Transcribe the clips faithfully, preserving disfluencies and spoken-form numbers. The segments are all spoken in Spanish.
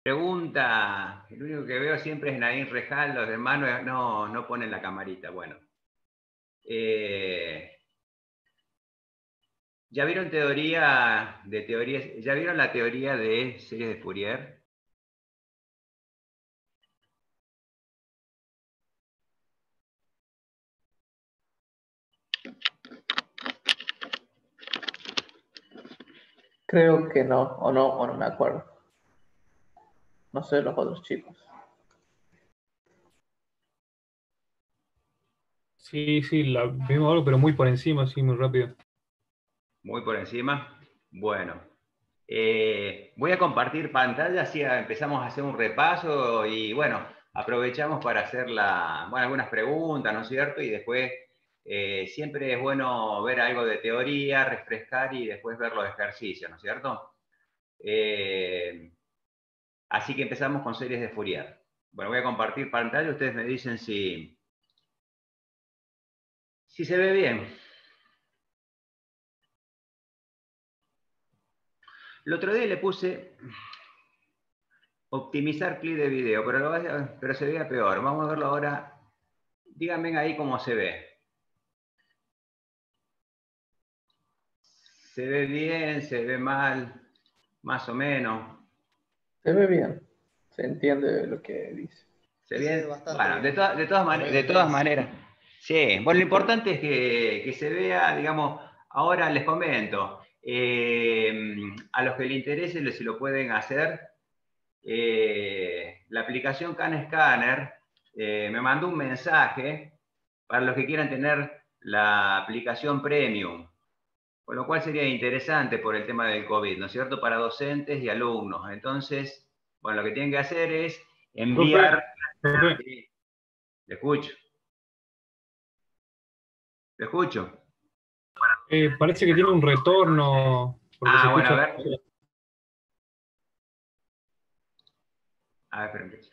Pregunta, el único que veo siempre es Naín Rejal, los demás no, no, no ponen la camarita. Bueno. Eh, ¿Ya vieron teoría de teorías? ¿Ya vieron la teoría de series de Fourier? Creo que no, o no, o no me acuerdo. No sé los otros chicos. Sí, sí, la vimos algo, pero muy por encima, sí, muy rápido. Muy por encima. Bueno, eh, voy a compartir pantalla, así empezamos a hacer un repaso y bueno, aprovechamos para hacer la, bueno, algunas preguntas, ¿no es cierto? Y después eh, siempre es bueno ver algo de teoría, refrescar y después ver los ejercicios, ¿no es cierto? Eh, así que empezamos con series de Fourier. Bueno, voy a compartir pantalla, ustedes me dicen si, si se ve bien. El otro día le puse optimizar clip de video, pero, lo, pero se veía peor. Vamos a verlo ahora. Díganme ahí cómo se ve. ¿Se ve bien? ¿Se ve mal? Más o menos. Se ve bien. Se entiende lo que dice. ¿Se ve Sí, se ve bien? bastante Bueno, bien. de, to de todas, man de todas maneras. Sí, bueno, lo importante es que, que se vea, digamos, ahora les comento, eh, a los que les interese, si lo pueden hacer, eh, la aplicación CanScanner eh, me mandó un mensaje para los que quieran tener la aplicación Premium, con lo cual sería interesante por el tema del COVID, ¿no es cierto?, para docentes y alumnos. Entonces, bueno, lo que tienen que hacer es enviar... Profe, profe. Sí, le escucho. ¿Le escucho? Eh, parece que tiene un retorno, porque se Ah, bueno, a escucha... ver. A ver, espérenme.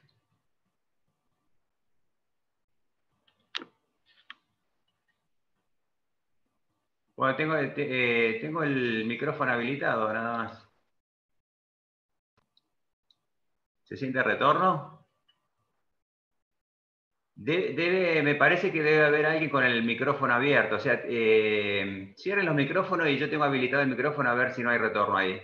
Bueno, tengo, eh, tengo el micrófono habilitado, nada más. ¿Se siente retorno? Debe, debe, me parece que debe haber alguien con el micrófono abierto. O sea, eh, cierren los micrófonos y yo tengo habilitado el micrófono a ver si no hay retorno ahí.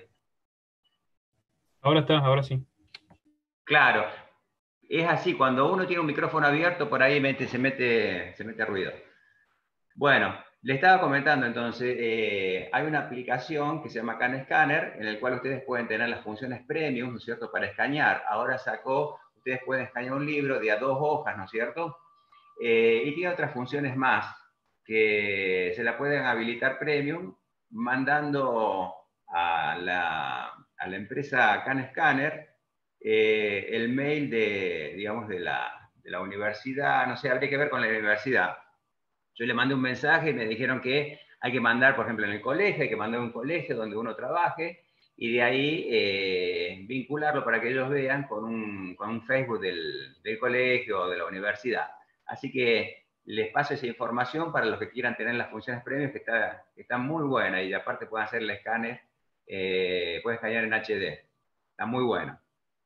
Ahora está, ahora sí. Claro, es así. Cuando uno tiene un micrófono abierto, por ahí mete, se, mete, se mete ruido. Bueno, le estaba comentando entonces, eh, hay una aplicación que se llama CanScanner, en el cual ustedes pueden tener las funciones premium, ¿no es cierto?, para escanear. Ahora sacó, ustedes pueden escanear un libro de a dos hojas, ¿no es cierto? Eh, y tiene otras funciones más, que se la pueden habilitar premium, mandando a la, a la empresa CanScanner eh, el mail de, digamos, de la, de la universidad, no sé, habría que ver con la universidad. Yo le mandé un mensaje y me dijeron que hay que mandar, por ejemplo, en el colegio, hay que mandar a un colegio donde uno trabaje y de ahí eh, vincularlo para que ellos vean con un, con un Facebook del, del colegio o de la universidad. Así que les paso esa información para los que quieran tener las funciones premium, que está, que está muy buena y aparte pueden hacer el escáner, eh, pueden escanear en H D. Está muy bueno.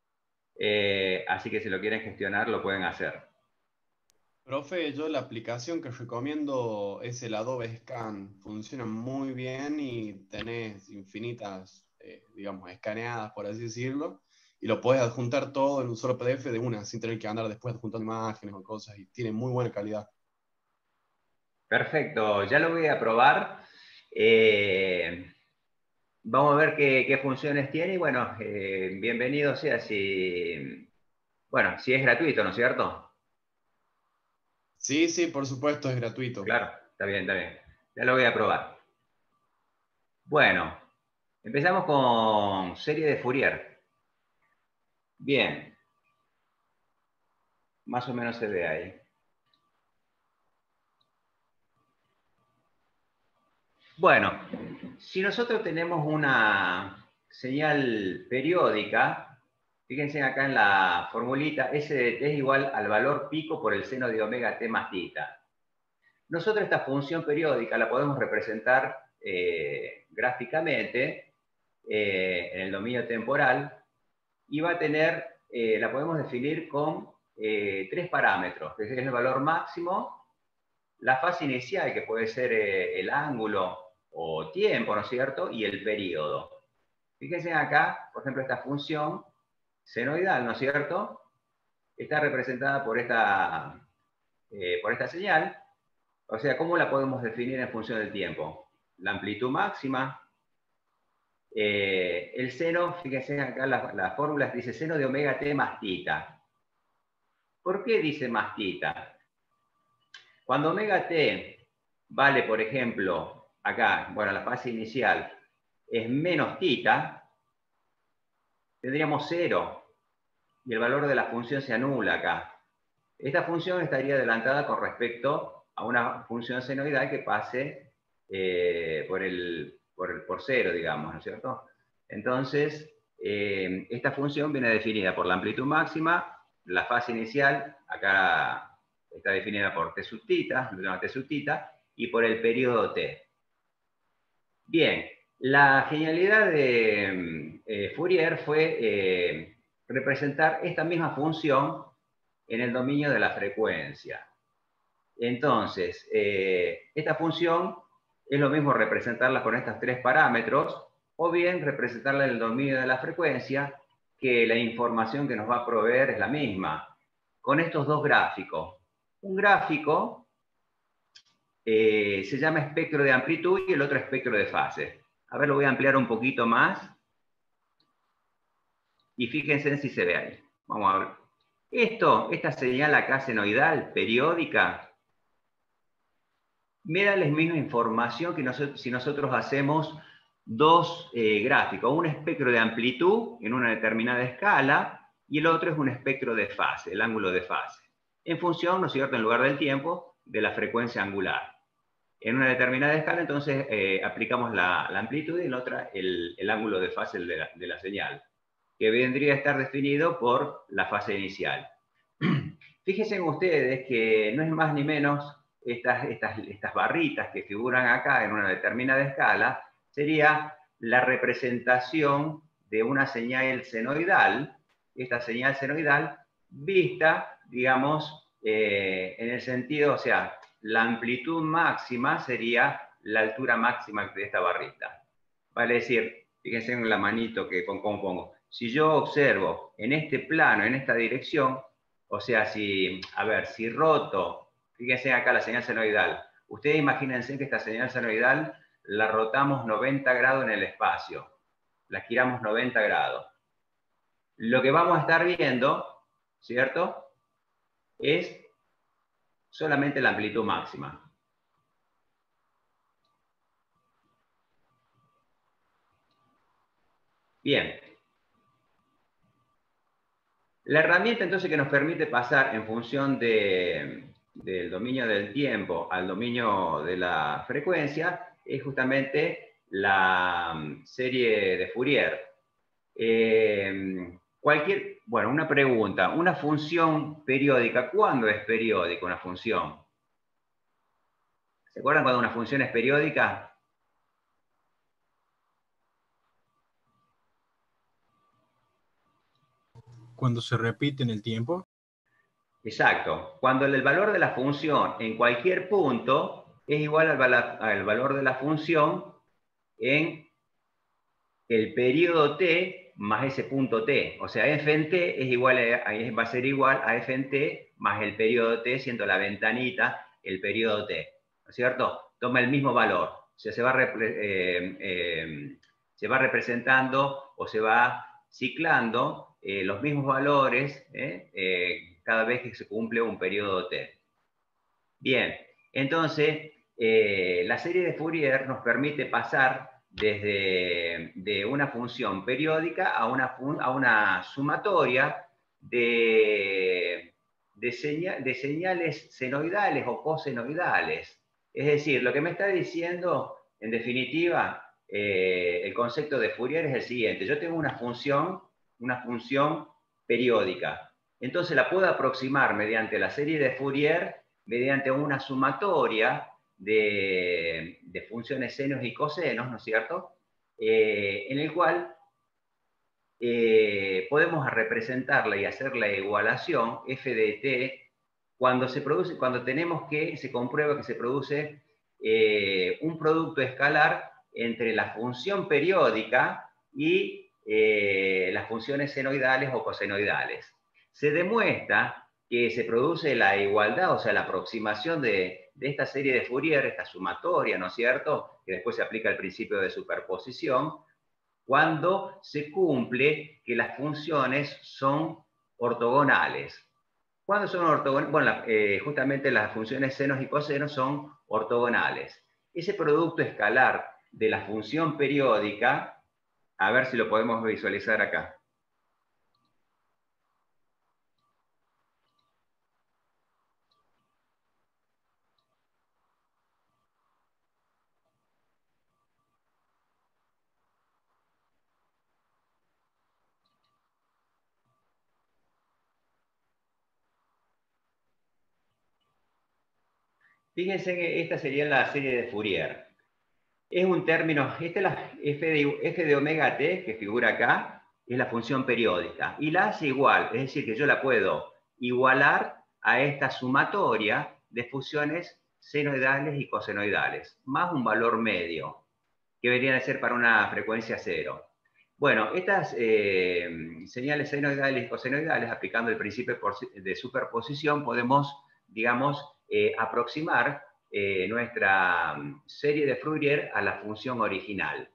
Eh, así que si lo quieren gestionar, lo pueden hacer. Profe, yo la aplicación que recomiendo es el Adobe Scan. Funciona muy bien y tenés infinitas, eh, digamos, escaneadas, por así decirlo, y lo podés adjuntar todo en un solo P D F de una, sin tener que andar después adjuntando imágenes o cosas, y tiene muy buena calidad. Perfecto, ya lo voy a probar. Eh, vamos a ver qué, qué funciones tiene y bueno, eh, bienvenido sea si, bueno, si es gratuito, ¿no es cierto? Sí, sí, por supuesto, es gratuito. Claro, está bien, está bien. Ya lo voy a probar. Bueno, empezamos con serie de Fourier. Bien, más o menos se ve ahí. Bueno, si nosotros tenemos una señal periódica, fíjense acá en la formulita, S de t es igual al valor pico por el seno de omega t más tita. Nosotros esta función periódica la podemos representar eh, gráficamente eh, en el dominio temporal y va a tener, eh, la podemos definir con eh, tres parámetros, que es el valor máximo, la fase inicial, que puede ser eh, el ángulo o tiempo, ¿no es cierto?, y el periodo. Fíjense acá, por ejemplo, esta función senoidal, ¿no es cierto?, está representada por esta, eh, por esta señal. O sea, ¿cómo la podemos definir en función del tiempo? La amplitud máxima, eh, el seno, fíjense acá las la fórmulas, dice seno de omega t más tita. ¿Por qué dice más tita? Cuando omega t vale, por ejemplo, acá, bueno, la fase inicial es menos tita, tendríamos cero, y el valor de la función se anula acá. Esta función estaría adelantada con respecto a una función senoidal que pase eh, por, el, por, el, por cero, digamos, ¿no es cierto? Entonces, eh, esta función viene definida por la amplitud máxima, la fase inicial, acá está definida por t sub tita, t sub tita, y por el periodo t. Bien, la genialidad de eh, Fourier fue eh, representar esta misma función en el dominio de la frecuencia. Entonces, eh, esta función es lo mismo representarla con estos tres parámetros, o bien representarla en el dominio de la frecuencia, que la información que nos va a proveer es la misma, con estos dos gráficos. Un gráfico eh, se llama espectro de amplitud y el otro espectro de fase. A ver, lo voy a ampliar un poquito más. Y fíjense en si se ve ahí. Vamos a ver. Esto, esta señal acá senoidal, periódica, me da la misma información que nosotros, si nosotros hacemos dos eh, gráficos, un espectro de amplitud en una determinada escala y el otro es un espectro de fase, el ángulo de fase, en función, ¿no es cierto?, en lugar del tiempo, de la frecuencia angular. En una determinada escala, entonces, eh, aplicamos la, la amplitud y en la otra el, el ángulo de fase de la, de la señal, que vendría a estar definido por la fase inicial. Fíjense ustedes que no es más ni menos estas, estas, estas barritas que figuran acá en una determinada escala, sería la representación de una señal senoidal, esta señal senoidal vista, digamos, eh, en el sentido, o sea, la amplitud máxima sería la altura máxima de esta barrita. Vale decir, fíjense en la manito que pongo. Si yo observo en este plano, en esta dirección, o sea, si, a ver, si roto, fíjense acá la señal senoidal. Ustedes imagínense que esta señal senoidal la rotamos noventa grados en el espacio. La giramos noventa grados. Lo que vamos a estar viendo, ¿cierto?, es solamente la amplitud máxima. Bien. La herramienta entonces que nos permite pasar en función de, del dominio del tiempo al dominio de la frecuencia es justamente la serie de Fourier. Eh, cualquier, bueno, una pregunta, una función periódica, ¿cuándo es periódica una función? ¿Se acuerdan cuando una función es periódica? Cuando se repite en el tiempo. Exacto. Cuando el valor de la función en cualquier punto es igual al, al valor de la función en el periodo t más ese punto t. O sea, f en t es igual a, va a ser igual a f en t más el periodo t, siendo la ventanita el periodo t. ¿No es cierto? Toma el mismo valor. O sea, se va, eh, eh, se va representando o se va ciclando eh, los mismos valores eh, eh, cada vez que se cumple un periodo t. Bien, entonces eh, la serie de Fourier nos permite pasar desde de una función periódica a una, a una sumatoria de, de, señal, de señales senoidales o cosenoidales. Es decir, lo que me está diciendo, en definitiva, eh, el concepto de Fourier es el siguiente. Yo tengo una función, una función periódica. Entonces la puedo aproximar mediante la serie de Fourier, mediante una sumatoria de, de funciones senos y cosenos, ¿no es cierto? Eh, en el cual eh, podemos representarla y hacer la igualación f de t cuando se produce, cuando tenemos que, se comprueba que se produce eh, un producto escalar entre la función periódica y eh, las funciones senoidales o cosenoidales. Se demuestra que se produce la igualdad, o sea, la aproximación de, de esta serie de Fourier, esta sumatoria, ¿no es cierto?, que después se aplica el principio de superposición, cuando se cumple que las funciones son ortogonales. ¿Cuándo son ortogonales? Bueno, la, eh, justamente las funciones senos y cosenos son ortogonales. Ese producto escalar de la función periódica, a ver si lo podemos visualizar acá. Fíjense que esta sería la serie de Fourier. Es un término, esta es la f de, f de omega t, que figura acá, es la función periódica. Y la hace igual, es decir, que yo la puedo igualar a esta sumatoria de funciones senoidales y cosenoidales, más un valor medio, que debería de ser para una frecuencia cero. Bueno, estas eh, señales senoidales y cosenoidales, aplicando el principio de superposición, podemos, digamos, eh, aproximar eh, nuestra serie de Fourier a la función original.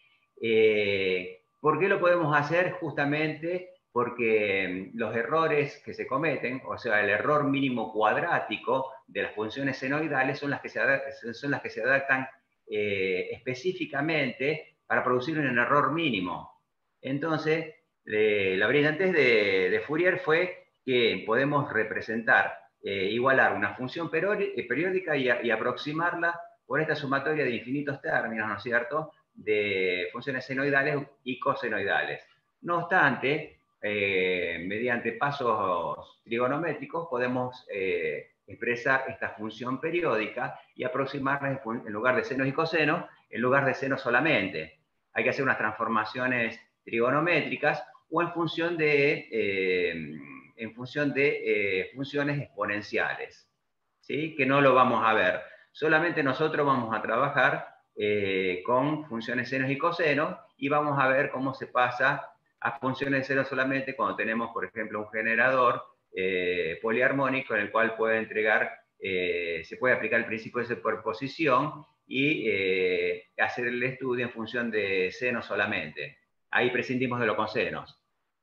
Eh, ¿Por qué lo podemos hacer? Justamente porque los errores que se cometen, o sea, el error mínimo cuadrático de las funciones senoidales son las que se, son las que se adaptan eh, específicamente para producir un error mínimo. Entonces, eh, la brillantez de, de Fourier fue que podemos representar, eh, igualar una función periódica y, y aproximarla por esta sumatoria de infinitos términos, ¿no es cierto?, de funciones senoidales y cosenoidales. No obstante, eh, mediante pasos trigonométricos podemos eh, expresar esta función periódica y aproximarla en lugar de senos y cosenos, en lugar de senos solamente. Hay que hacer unas transformaciones trigonométricas o en función de, eh, en función de eh, funciones exponenciales, ¿sí?, que no lo vamos a ver. Solamente nosotros vamos a trabajar eh, con funciones senos y cosenos y vamos a ver cómo se pasa a funciones de seno solamente cuando tenemos, por ejemplo, un generador eh, poliarmónico en el cual puede entregar, eh, se puede aplicar el principio de superposición y eh, hacer el estudio en función de senos solamente. Ahí prescindimos de los cosenos.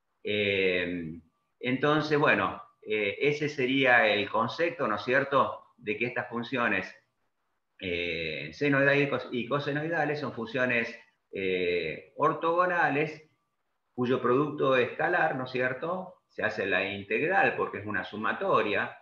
Eh, entonces, bueno, eh, ese sería el concepto, ¿no es cierto?, de que estas funciones eh, senoidales y cosenoidales son funciones eh, ortogonales cuyo producto escalar, ¿no es cierto?, se hace la integral porque es una sumatoria,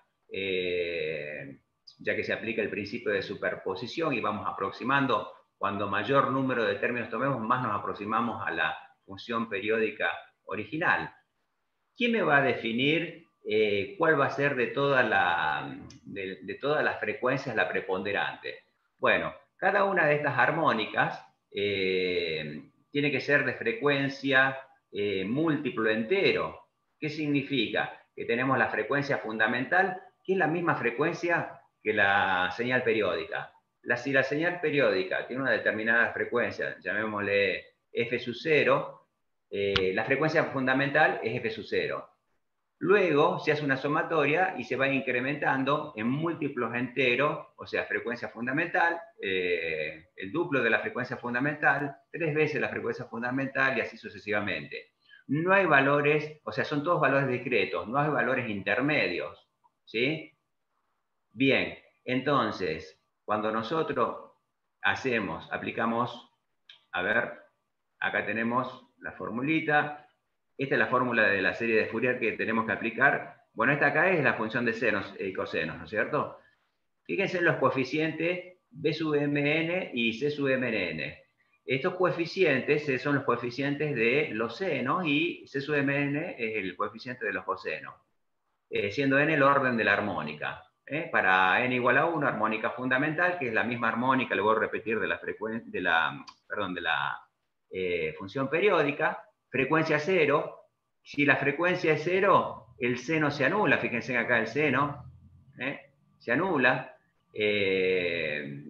eh, ya que se aplica el principio de superposición y vamos aproximando, cuando mayor número de términos tomemos, más nos aproximamos a la función periódica original. ¿Quién me va a definir eh, cuál va a ser de, toda la, de, de todas las frecuencias la preponderante? Bueno, cada una de estas armónicas eh, tiene que ser de frecuencia eh, múltiplo entero. ¿Qué significa? Que tenemos la frecuencia fundamental, que es la misma frecuencia que la señal periódica. La, si la señal periódica tiene una determinada frecuencia, llamémosle f sub cero, eh, la frecuencia fundamental es f sub cero. Luego se hace una sumatoria y se va incrementando en múltiplos enteros, o sea, frecuencia fundamental, eh, el duplo de la frecuencia fundamental, tres veces la frecuencia fundamental y así sucesivamente. No hay valores, o sea, son todos valores discretos, no hay valores intermedios, ¿sí? Bien, entonces, cuando nosotros hacemos, aplicamos, a ver, acá tenemos la formulita. Esta es la fórmula de la serie de Fourier que tenemos que aplicar. Bueno, esta acá es la función de senos y cosenos, ¿no es cierto? Fíjense en los coeficientes B sub mn y C sub mn. Estos coeficientes son los coeficientes de los senos y C sub mn es el coeficiente de los cosenos, eh, siendo n el orden de la armónica. ¿eh? Para n igual a uno, armónica fundamental, que es la misma armónica, lo voy a repetir, de la, de la, perdón, de la eh, función periódica. frecuencia cero. Si la frecuencia es cero, el seno se anula. Fíjense acá el seno, ¿eh? Se anula. Eh,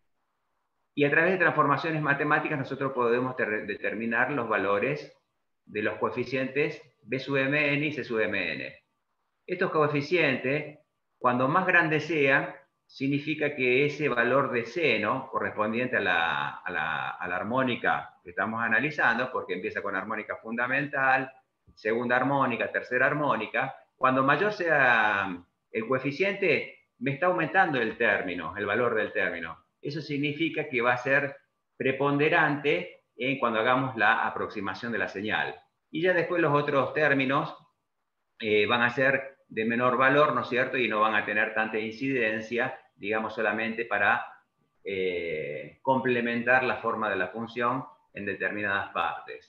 y a través de transformaciones matemáticas nosotros podemos determinar los valores de los coeficientes B sub mn y C sub mn. Estos coeficientes, cuando más grandes sean, significa que ese valor de seno, correspondiente a la, a, la, a la armónica que estamos analizando, porque empieza con armónica fundamental, segunda armónica, tercera armónica, cuando mayor sea el coeficiente, me está aumentando el término, el valor del término. Eso significa que va a ser preponderante en cuando hagamos la aproximación de la señal. Y ya después los otros términos eh, van a ser de menor valor, ¿no es cierto? Y no van a tener tanta incidencia, digamos, solamente para eh, complementar la forma de la función en determinadas partes.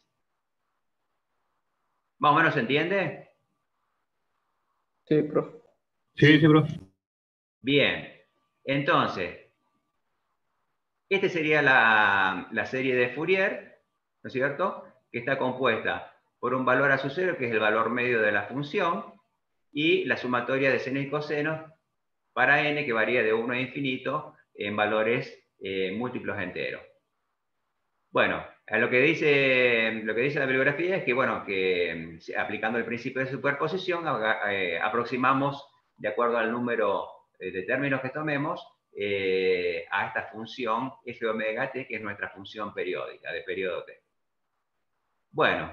¿Más o menos se entiende? Sí, profe. Sí, sí, profe. Bien. Entonces, esta sería la, la serie de Fourier, ¿no es cierto? Que está compuesta por un valor a su cero, que es el valor medio de la función, y la sumatoria de senos y cosenos para n, que varía de uno a infinito en valores eh, múltiplos enteros. Bueno, lo que, dice, lo que dice la bibliografía es que, bueno, que aplicando el principio de superposición, eh, aproximamos, de acuerdo al número de términos que tomemos, eh, a esta función f omega t, que es nuestra función periódica, de periodo t. Bueno,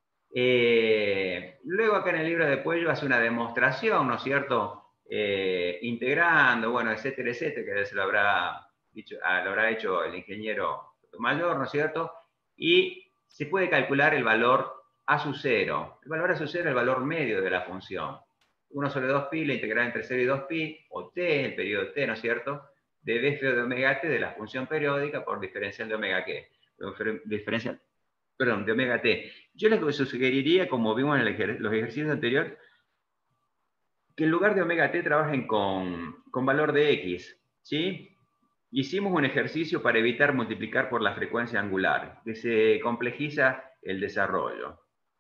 eh, luego acá en el libro de Puello hace una demostración, ¿no es cierto?, eh, integrando, bueno, etcétera, etcétera, que se lo habrá, dicho, ah, lo habrá hecho el ingeniero mayor, ¿no es cierto?, y se puede calcular el valor a su cero. El valor a su cero es el valor medio de la función. uno sobre dos pi, la integral entre cero y dos pi, o t, el periodo t, ¿no es cierto?, de b feo de omega t de la función periódica por diferencial de omega t. Diferencial, perdón, de omega t. Yo les sugeriría, como vimos en el, los ejercicios anteriores, que en lugar de omega t trabajen con, con valor de x, ¿sí? Hicimos un ejercicio para evitar multiplicar por la frecuencia angular, que se complejiza el desarrollo.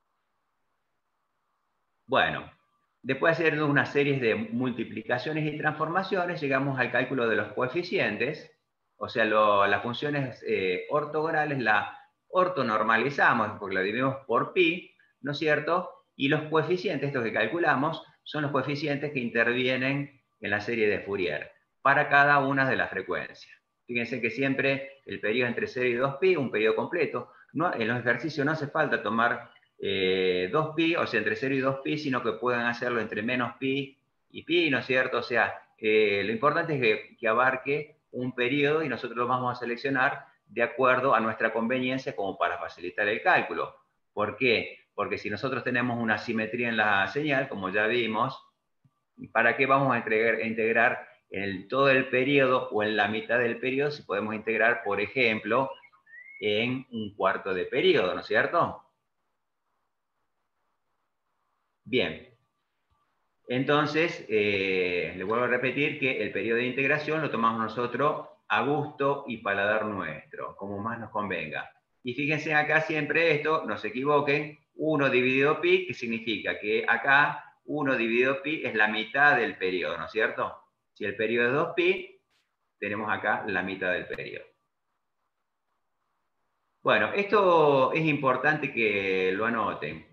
Bueno, después de hacer una serie de multiplicaciones y transformaciones, llegamos al cálculo de los coeficientes, o sea, lo, las funciones eh, ortogonales la ortonormalizamos, porque la dividimos por pi, ¿no es cierto? Y los coeficientes, estos que calculamos, son los coeficientes que intervienen en la serie de Fourier, para cada una de las frecuencias. Fíjense que siempre el periodo entre cero y dos pi, un periodo completo. No, en los ejercicios no hace falta tomar eh, dos pi, o sea, entre cero y dos pi, sino que pueden hacerlo entre menos pi y pi, ¿no es cierto? O sea, eh, lo importante es que, que abarque un periodo y nosotros lo vamos a seleccionar de acuerdo a nuestra conveniencia como para facilitar el cálculo. ¿Por qué? Porque si nosotros tenemos una simetría en la señal, como ya vimos, ¿para qué vamos a integrar, integrar en el, todo el periodo o en la mitad del periodo si podemos integrar, por ejemplo, en un cuarto de periodo, ¿no es cierto? Bien. Entonces, eh, les vuelvo a repetir que el periodo de integración lo tomamos nosotros a gusto y paladar nuestro, como más nos convenga. Y fíjense acá siempre esto, no se equivoquen, uno dividido pi, que significa que acá uno dividido pi es la mitad del periodo, ¿no es cierto? Si el periodo es dos pi, tenemos acá la mitad del periodo. Bueno, esto es importante que lo anoten.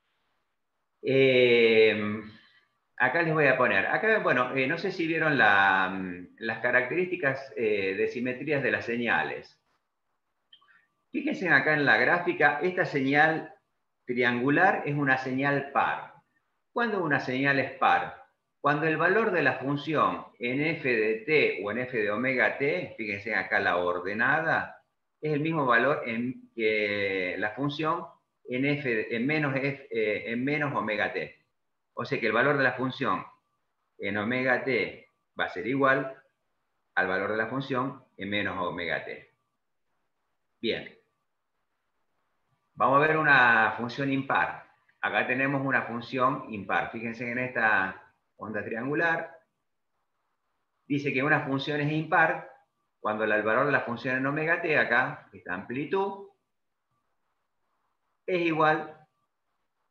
Eh, acá les voy a poner, acá, bueno, eh, no sé si vieron la, las características eh, de simetrías de las señales. Fíjense acá en la gráfica, esta señal triangular es una señal par. ¿Cuándo una señal es par? Cuando el valor de la función en f de t o en f de omega t, fíjense acá la ordenada, es el mismo valor en que la función en, f, en, menos, f, eh, en menos omega t. O sea que el valor de la función en omega t va a ser igual al valor de la función en menos omega t. Bien. Vamos a ver una función impar. Acá tenemos una función impar. Fíjense en esta onda triangular. Dice que una función es impar cuando el valor de la función en omega t, acá, esta amplitud, es igual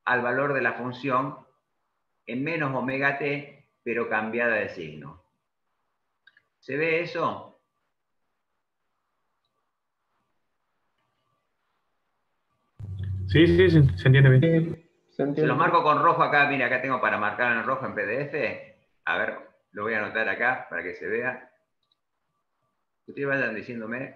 al valor de la función en menos omega t, pero cambiada de signo. ¿Se ve eso? Sí, sí, sí, se entiende bien. Sí, se Se entiende. los marco con rojo acá, mira, acá tengo para marcar en rojo en P D F. A ver, lo voy a anotar acá para que se vea. Ustedes vayan diciéndome.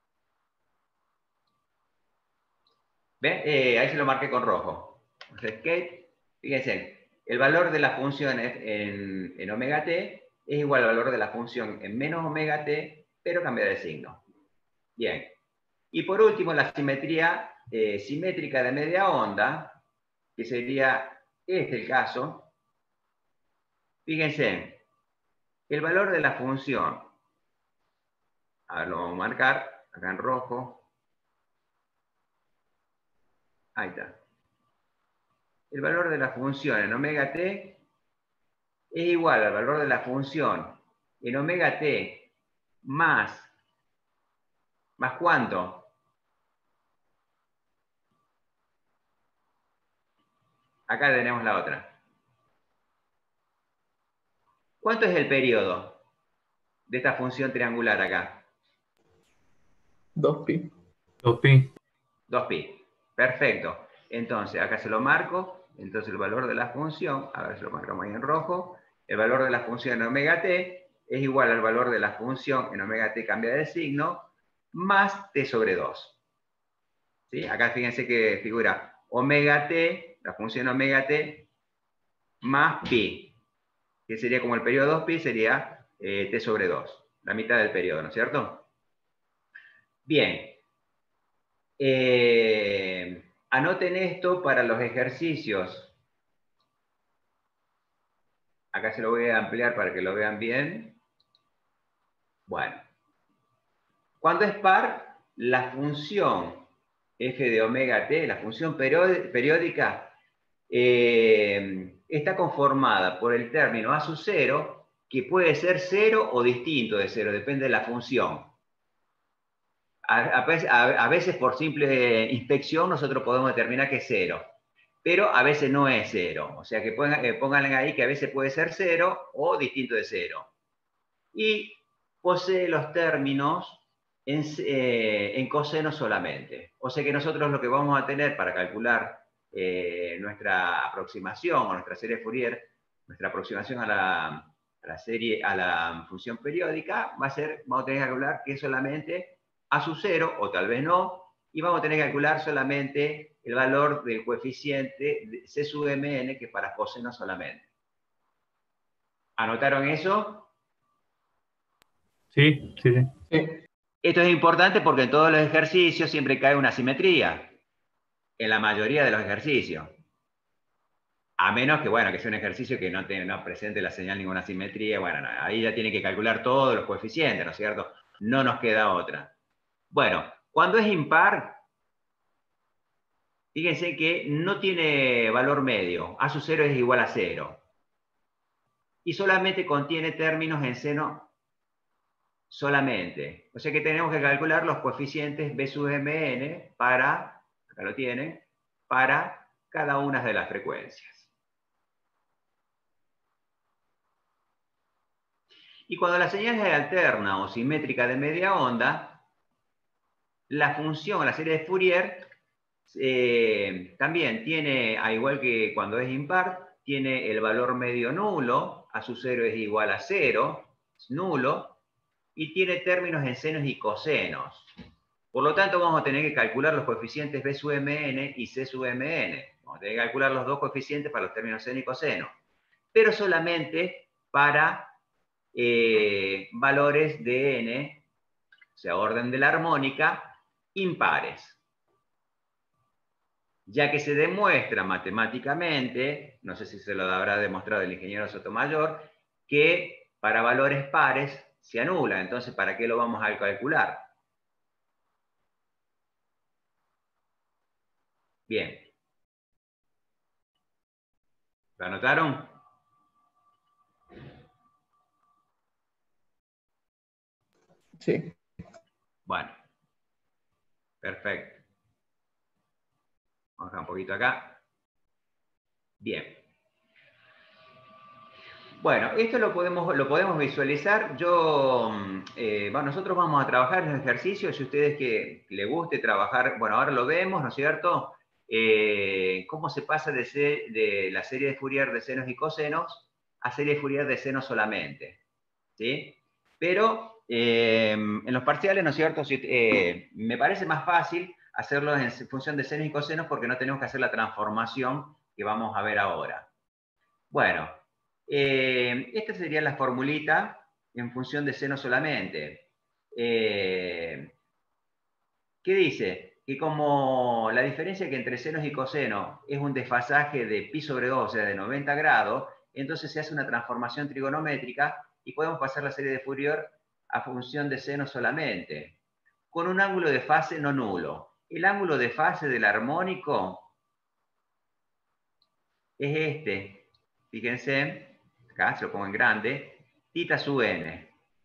¿Ven? Eh, ahí se lo marqué con rojo. Escape. Fíjense, el valor de las funciones en, en omega t es igual al valor de la función en menos omega t, pero cambia de signo. Bien. Y por último, la simetría eh, simétrica de media onda, que sería este el caso. Fíjense, el valor de la función, a ver, lo vamos a marcar acá en rojo. Ahí está. El valor de la función en omega t es igual al valor de la función en omega t más, ¿más cuánto? Acá tenemos la otra. ¿Cuánto es el periodo de esta función triangular acá? dos pi. dos pi. dos pi. Perfecto. Entonces, acá se lo marco. Entonces, el valor de la función, a ver si lo marcamos ahí en rojo, el valor de la función en omega t es igual al valor de la función en omega t cambia de signo, más t sobre dos. ¿Sí? Acá fíjense que figura omega t, la función omega t, más pi, que sería como el periodo dos pi, sería eh, t sobre dos, la mitad del periodo, ¿no es cierto? Bien. Eh, anoten esto para los ejercicios. Acá se lo voy a ampliar para que lo vean bien. Bueno. Cuando es par, la función f de omega t, la función periódica, eh, está conformada por el término a sub cero, que puede ser cero o distinto de cero, depende de la función. A, a, a veces por simple inspección nosotros podemos determinar que es cero, pero a veces no es cero. O sea que pongan, eh, pónganle ahí que a veces puede ser cero o distinto de cero. Y posee los términos en, eh, en coseno solamente. O sea que nosotros lo que vamos a tener para calcular eh, nuestra aproximación o nuestra serie Fourier, nuestra aproximación a la, a la serie, a la función periódica, va a ser, vamos a tener que calcular que es solamente a sub cero, o tal vez no, y vamos a tener que calcular solamente el valor del coeficiente de C sub mn, que es para coseno solamente. ¿Anotaron eso? Sí, sí, sí. Sí. Esto es importante porque en todos los ejercicios siempre cae una simetría. En la mayoría de los ejercicios. A menos que, bueno, que sea un ejercicio que no, te, no presente la señal ninguna simetría. Bueno, no, ahí ya tiene que calcular todos los coeficientes, ¿no es cierto? No nos queda otra. Bueno, cuando es impar, fíjense que no tiene valor medio. A sub cero es igual a cero. Y solamente contiene términos en seno solamente. O sea que tenemos que calcular los coeficientes B sub mn para, acá lo tienen, para cada una de las frecuencias. Y cuando la señal es alterna o simétrica de media onda, la función, la serie de Fourier, eh, también tiene, al igual que cuando es impar, tiene el valor medio nulo, a su cero es igual a cero, es nulo, y tiene términos en senos y cosenos. Por lo tanto, vamos a tener que calcular los coeficientes B sub mn y C sub mn. Vamos a tener que calcular los dos coeficientes para los términos seno y coseno, pero solamente para eh, valores de n, o sea, orden de la armónica, impares. Ya que se demuestra matemáticamente, no sé si se lo habrá demostrado el ingeniero Sotomayor, que para valores pares se anula. Entonces, ¿para qué lo vamos a calcular? Bien. ¿Lo anotaron? Sí. Bueno. Perfecto. Vamos a dejar un poquito acá. Bien. Bueno, esto lo podemos, lo podemos visualizar. Yo, eh, bueno, nosotros vamos a trabajar en el ejercicio. Si a ustedes que les guste trabajar, bueno, ahora lo vemos, ¿no es cierto? Eh, cómo se pasa de, ser, de la serie de Fourier de senos y cosenos a serie de Fourier de senos solamente. ¿Sí? Pero eh, en los parciales, ¿no es cierto? Si, eh, me parece más fácil hacerlo en función de senos y cosenos porque no tenemos que hacer la transformación que vamos a ver ahora. Bueno, eh, esta sería la formulita en función de seno solamente. Eh, ¿Qué dice? Que como la diferencia que entre senos y cosenos es un desfasaje de pi sobre dos, o sea, de noventa grados, entonces se hace una transformación trigonométrica y podemos pasar la serie de Fourier a función de seno solamente, con un ángulo de fase no nulo. El ángulo de fase del armónico es este. Fíjense, acá se lo pongo en grande, tita sub n.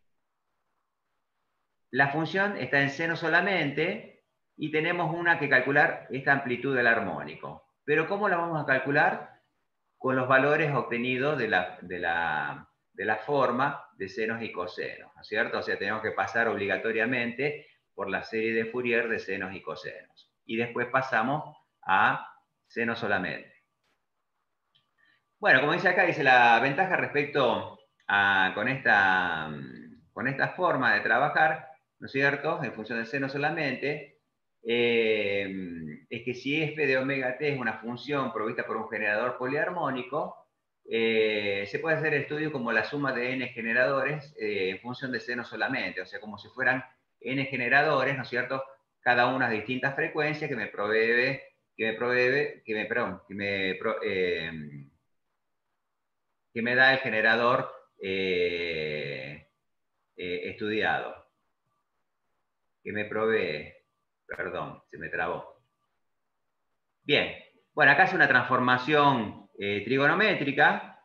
La función está en seno solamente y tenemos una que calcular esta amplitud del armónico. Pero ¿cómo la vamos a calcular? Con los valores obtenidos de la, de la, de la forma de senos y cosenos, ¿no es cierto? O sea, tenemos que pasar obligatoriamente por la serie de Fourier de senos y cosenos. Y después pasamos a seno solamente. Bueno, como dice acá, dice la ventaja respecto a con esta, con esta forma de trabajar, ¿no es cierto?, en función del seno solamente, eh, es que si f de omega t es una función provista por un generador poliarmónico, eh, se puede hacer el estudio como la suma de n generadores eh, en función de seno solamente, o sea, como si fueran n generadores, ¿no es cierto?, cada una de distintas frecuencias que me provee, que me provee, que me, perdón, que me, eh, que me da el generador eh, eh, estudiado, que me provee, perdón, se me trabó. Bien, bueno, acá es una transformación eh, trigonométrica.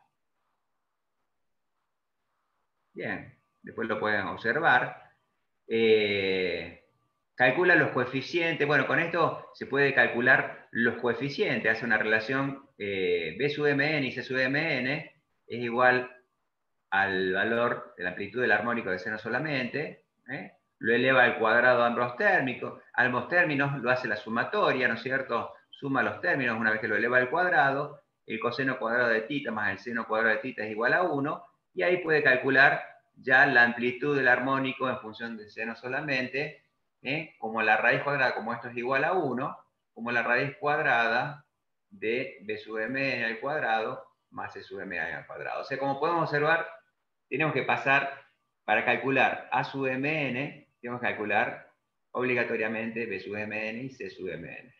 Bien, después lo pueden observar. Eh, calcula los coeficientes. Bueno, con esto se puede calcular los coeficientes. Hace una relación eh, B sub mn y C sub mn es igual al valor de la amplitud del armónico de seno solamente, ¿eh? Lo eleva al cuadrado a ambos térmicos, ambos términos lo hace la sumatoria, ¿no es cierto? Suma los términos una vez que lo eleva al cuadrado, el coseno cuadrado de tita más el seno cuadrado de tita es igual a uno, y ahí puede calcular ya la amplitud del armónico en función del seno solamente, ¿eh? Como la raíz cuadrada, como esto es igual a uno, como la raíz cuadrada de b sub m al cuadrado más c sub m al cuadrado. O sea, como podemos observar, tenemos que pasar, para calcular A sub mn, tenemos que calcular obligatoriamente B sub mn y C sub mn.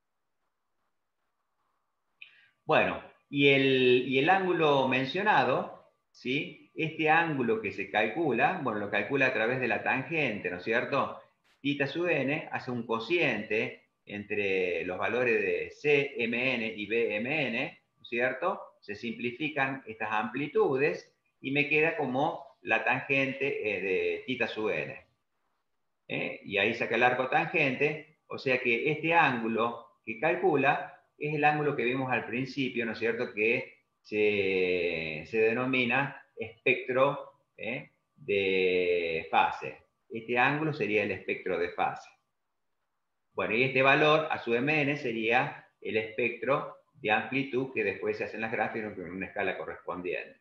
Bueno, y el, y el ángulo mencionado, ¿sí? Este ángulo que se calcula, bueno, lo calcula a través de la tangente, ¿no es cierto? Tita sub n hace un cociente entre los valores de Cmn y Bmn, ¿no es cierto? Se simplifican estas amplitudes y me queda como la tangente eh, de tita sub n. ¿Eh? Y ahí saca el arco tangente, o sea que este ángulo que calcula es el ángulo que vimos al principio, ¿no es cierto?, que se, se denomina espectro ¿eh? de fase. Este ángulo sería el espectro de fase. Bueno, y este valor, a sub mn, sería el espectro de amplitud que después se hacen las gráficas con una escala correspondiente.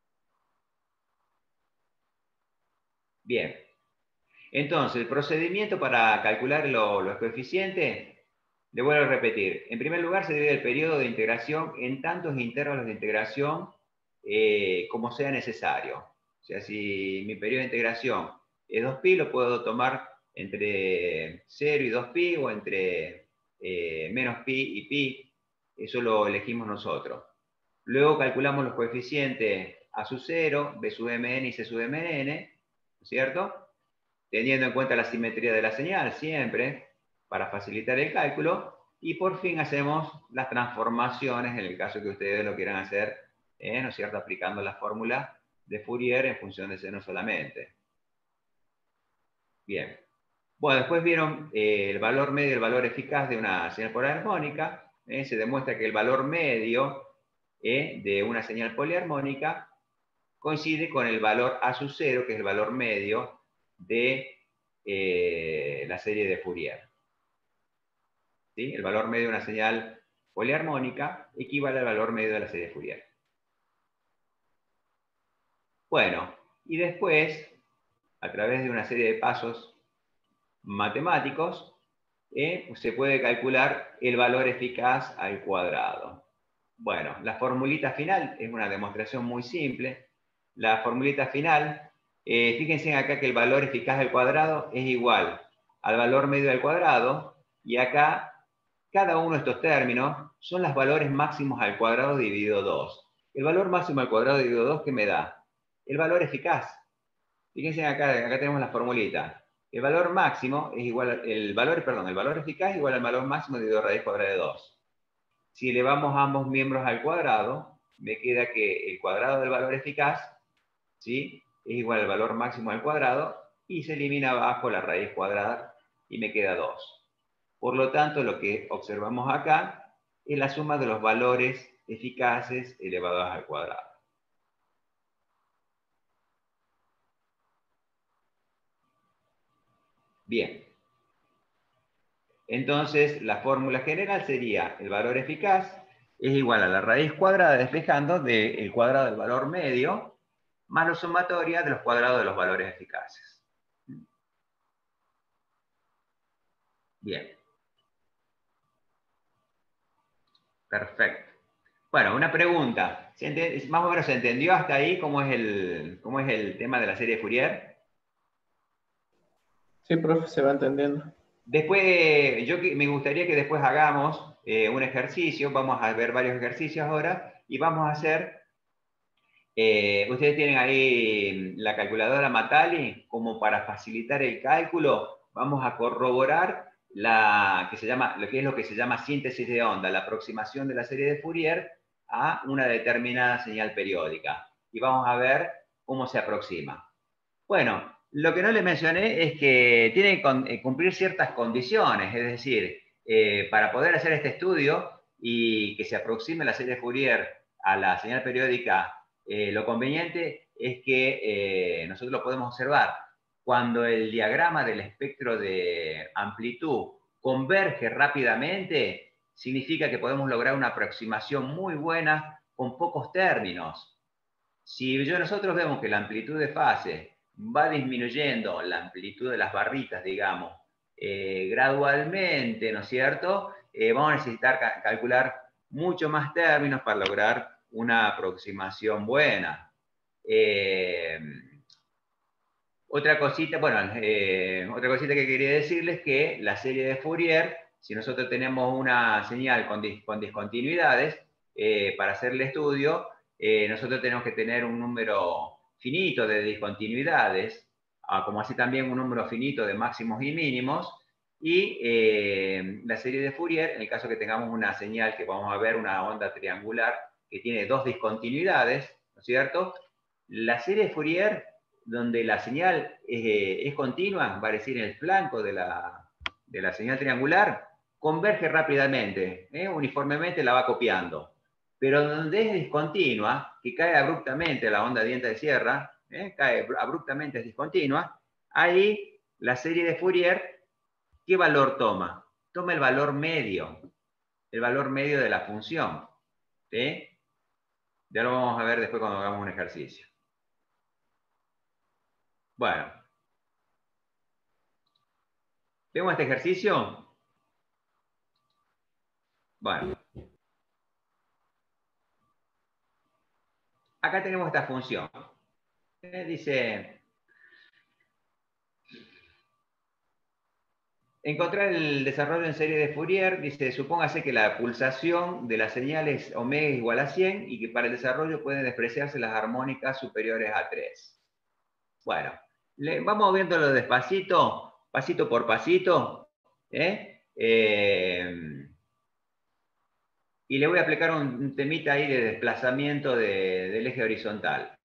Bien. Entonces, el procedimiento para calcular lo, los coeficientes, le vuelvo a repetir. En primer lugar, se divide el periodo de integración en tantos intervalos de integración eh, como sea necesario. O sea, si mi periodo de integración es dos pi, lo puedo tomar entre cero y dos pi o entre eh, menos pi y pi. Eso lo elegimos nosotros. Luego calculamos los coeficientes A sub cero, B sub mn y C sub mn, ¿no es cierto?, teniendo en cuenta la simetría de la señal siempre, para facilitar el cálculo, y por fin hacemos las transformaciones en el caso que ustedes lo quieran hacer, ¿eh? ¿no es cierto?, aplicando la fórmula de Fourier en función de seno solamente. Bien. Bueno, después vieron eh, el valor medio y el valor eficaz de una señal polar armónica. ¿eh? Se demuestra que el valor medio ¿eh? de una señal poliarmónica coincide con el valor A sub cero, que es el valor medio de eh, la serie de Fourier. ¿Sí? El valor medio de una señal poliarmónica equivale al valor medio de la serie de Fourier. Bueno, y después, a través de una serie de pasos matemáticos, eh, pues se puede calcular el valor eficaz al cuadrado. Bueno, la formulita final es una demostración muy simple. La formulita final, eh, fíjense acá que el valor eficaz al cuadrado es igual al valor medio al cuadrado, y acá cada uno de estos términos son los valores máximos al cuadrado dividido dos. El valor máximo al cuadrado dividido dos, ¿qué me da? El valor eficaz. Fíjense acá, acá tenemos la formulita. El valor máximo es igual, a, el valor, perdón, el valor eficaz es igual al valor máximo dividido raíz cuadrada de dos. Si elevamos ambos miembros al cuadrado, me queda que el cuadrado del valor eficaz, ¿sí?, es igual al valor máximo al cuadrado, y se elimina abajo la raíz cuadrada y me queda dos. Por lo tanto, lo que observamos acá es la suma de los valores eficaces elevados al cuadrado. Bien. Entonces, la fórmula general sería el valor eficaz es igual a la raíz cuadrada despejando del cuadrado del valor medio más la sumatoria de los cuadrados de los valores eficaces. Bien. Perfecto. Bueno, una pregunta. ¿Más o menos se entendió hasta ahí cómo es el, cómo es el tema de la serie de Fourier? Sí, profe, se va entendiendo. Después, yo me gustaría que después hagamos eh, un ejercicio. Vamos a ver varios ejercicios ahora y vamos a hacer... Eh, ustedes tienen ahí la calculadora Matali como para facilitar el cálculo. Vamos a corroborar la, que se llama, lo que es lo que se llama síntesis de onda, la aproximación de la serie de Fourier a una determinada señal periódica. Y vamos a ver cómo se aproxima. Bueno, lo que no les mencioné es que tienen que cumplir ciertas condiciones, es decir, eh, para poder hacer este estudio y que se aproxime la serie de Fourier a la señal periódica, eh, lo conveniente es que eh, nosotros lo podemos observar cuando el diagrama del espectro de amplitud converge rápidamente, significa que podemos lograr una aproximación muy buena con pocos términos. Si yo, nosotros vemos que la amplitud de fase va disminuyendo, la amplitud de las barritas, digamos, eh, gradualmente, ¿no es cierto? Eh, vamos a necesitar ca calcular mucho más términos para lograr una aproximación buena. Eh, otra cosita, bueno, eh, otra cosita que quería decirles es que la serie de Fourier, si nosotros tenemos una señal con, dis con discontinuidades, eh, para hacer el estudio, eh, nosotros tenemos que tener un número finito de discontinuidades, ah, como así también un número finito de máximos y mínimos, y eh, la serie de Fourier, en el caso que tengamos una señal que vamos a ver, una onda triangular, que tiene dos discontinuidades, ¿no es cierto? La serie de Fourier, donde la señal eh, es continua, va a decir en el flanco de la, de la señal triangular, converge rápidamente, ¿eh? uniformemente la va copiando. Pero donde es discontinua, que cae abruptamente la onda de diente de sierra, ¿eh? cae abruptamente, es discontinua, ahí la serie de Fourier, ¿qué valor toma? Toma el valor medio, el valor medio de la función. ¿Sí? Ya lo vamos a ver después cuando hagamos un ejercicio. Bueno. ¿Vemos este ejercicio? Bueno. Acá tenemos esta función. Eh, dice, encontrar el desarrollo en serie de Fourier, dice, supóngase que la pulsación de la señal es omega igual a cien y que para el desarrollo pueden despreciarse las armónicas superiores a tres. Bueno, le, vamos viéndolo despacito, pasito por pasito, ¿eh? Eh, y le voy a aplicar un, un temita ahí de desplazamiento de, del eje horizontal.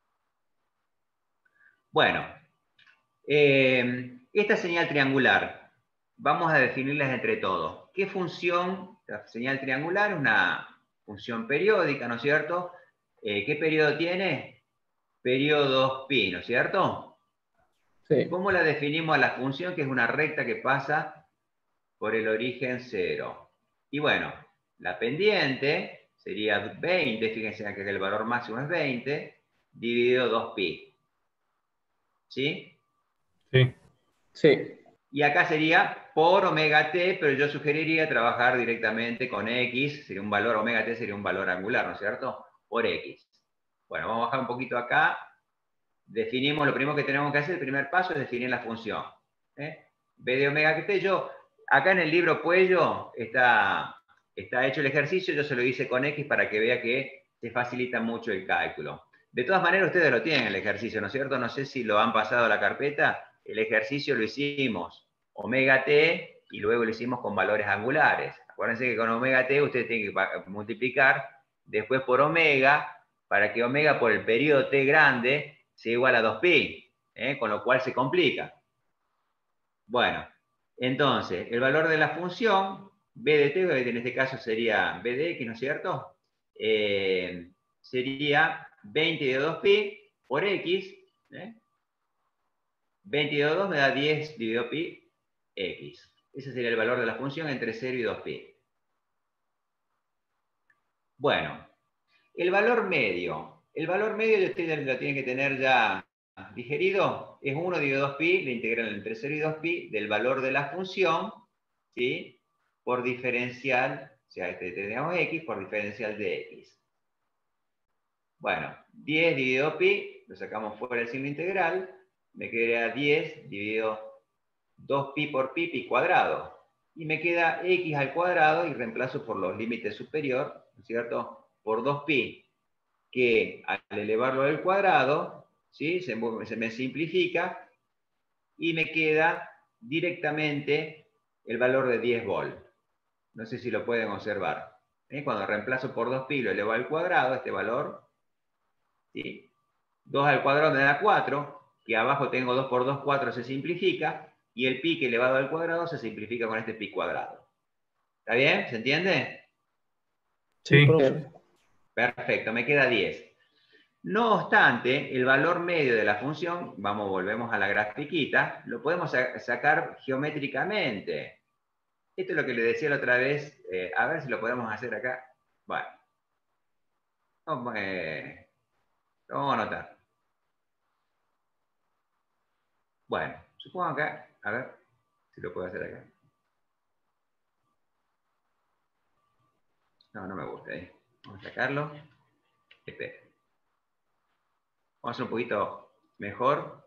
Bueno, eh, esta señal triangular, vamos a definirlas entre todos. ¿Qué función? La señal triangular es una función periódica, ¿no es cierto? Eh, ¿Qué periodo tiene? Periodo dos pi, ¿no es cierto? Sí. ¿Cómo la definimos a la función? Que es una recta que pasa por el origen cero. Y bueno, la pendiente sería veinte, fíjense que el valor máximo es veinte, dividido dos pi. ¿Sí? Sí. Sí. Y acá sería por omega t, pero yo sugeriría trabajar directamente con x, sería un valor, omega t sería un valor angular, ¿no es cierto? Por x. Bueno, vamos a bajar un poquito acá. Definimos, lo primero que tenemos que hacer, el primer paso es definir la función. ¿eh? B de omega t, yo, acá en el libro Puello está, está hecho el ejercicio, yo se lo hice con x para que vea que se facilita mucho el cálculo. De todas maneras, ustedes lo tienen el ejercicio, ¿no es cierto? No sé si lo han pasado a la carpeta. El ejercicio lo hicimos omega t y luego lo hicimos con valores angulares. Acuérdense que con omega t ustedes tienen que multiplicar después por omega para que omega por el periodo t grande sea igual a dos pi, ¿eh? Con lo cual se complica. Bueno, entonces, el valor de la función b de t, que en este caso sería b de x, ¿no es cierto? Eh, sería veinte de dos pi por x, ¿eh? veinte dividido dos me da diez dividido pi x. Ese sería el valor de la función entre cero y dos pi. Bueno, el valor medio. El valor medio de ustedes lo tienen que tener ya digerido. Es uno dividido dos pi, la integral entre cero y dos pi del valor de la función, ¿sí? Por diferencial, o sea, este tenemos x por diferencial de x. Bueno, diez dividido pi, lo sacamos fuera del signo integral, me queda diez dividido dos pi por pi, pi cuadrado. Y me queda x al cuadrado y reemplazo por los límites superior, ¿no es cierto? Por dos pi, que al elevarlo al cuadrado, ¿sí? se, se me simplifica y me queda directamente el valor de diez volt. No sé si lo pueden observar. ¿eh? Cuando reemplazo por dos pi lo elevo al cuadrado, este valor, ¿sí? dos al cuadrado me da cuatro, que abajo tengo dos por dos, cuatro se simplifica, y el pi que elevado al cuadrado se simplifica con este pi cuadrado. ¿Está bien? ¿Se entiende? Sí. Profe. Perfecto, me queda diez. No obstante, el valor medio de la función, vamos, volvemos a la grafiquita, lo podemos sacar geométricamente. Esto es lo que le decía la otra vez, eh, a ver si lo podemos hacer acá. Bueno, vamos, eh, lo vamos a anotar. Bueno, supongo acá, a ver si lo puedo hacer acá. No, no me gusta, ¿eh? Vamos a sacarlo. Espera. Vamos a hacer un poquito mejor.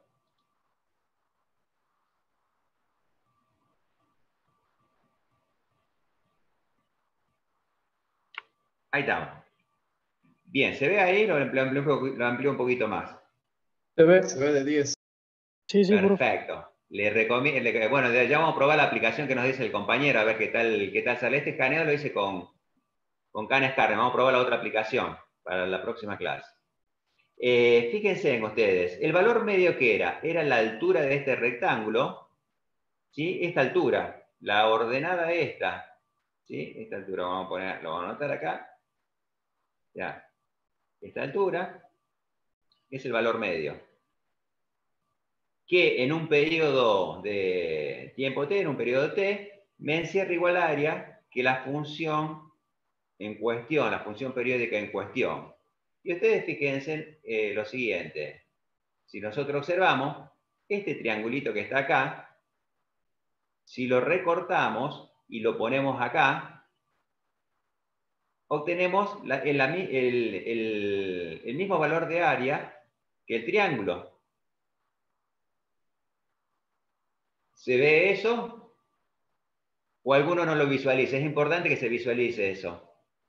Ahí estamos. Bien, ¿se ve ahí? Lo amplío, lo amplío un poquito más. ¿Se ve? Se ve de diez. Sí, sí, profe. Perfecto. Le recomiendo, le- bueno, ya vamos a probar la aplicación que nos dice el compañero, a ver qué tal, qué tal sale. Este escaneo lo hice con, con CANSCARNET. Vamos a probar la otra aplicación para la próxima clase. Eh, fíjense en ustedes, el valor medio que era, era la altura de este rectángulo, ¿sí? Esta altura, la ordenada esta, ¿sí? Esta altura, vamos a poner, lo vamos a anotar acá. Ya. Esta altura es el valor medio. Que en un periodo de tiempo t, en un periodo t, me encierra igual área que la función en cuestión, la función periódica en cuestión. Y ustedes fíjense eh, lo siguiente. Si nosotros observamos, este triangulito que está acá, si lo recortamos y lo ponemos acá, obtenemos la, el, el, el, el mismo valor de área que el triángulo. ¿Se ve eso? ¿O alguno no lo visualiza? Es importante que se visualice eso.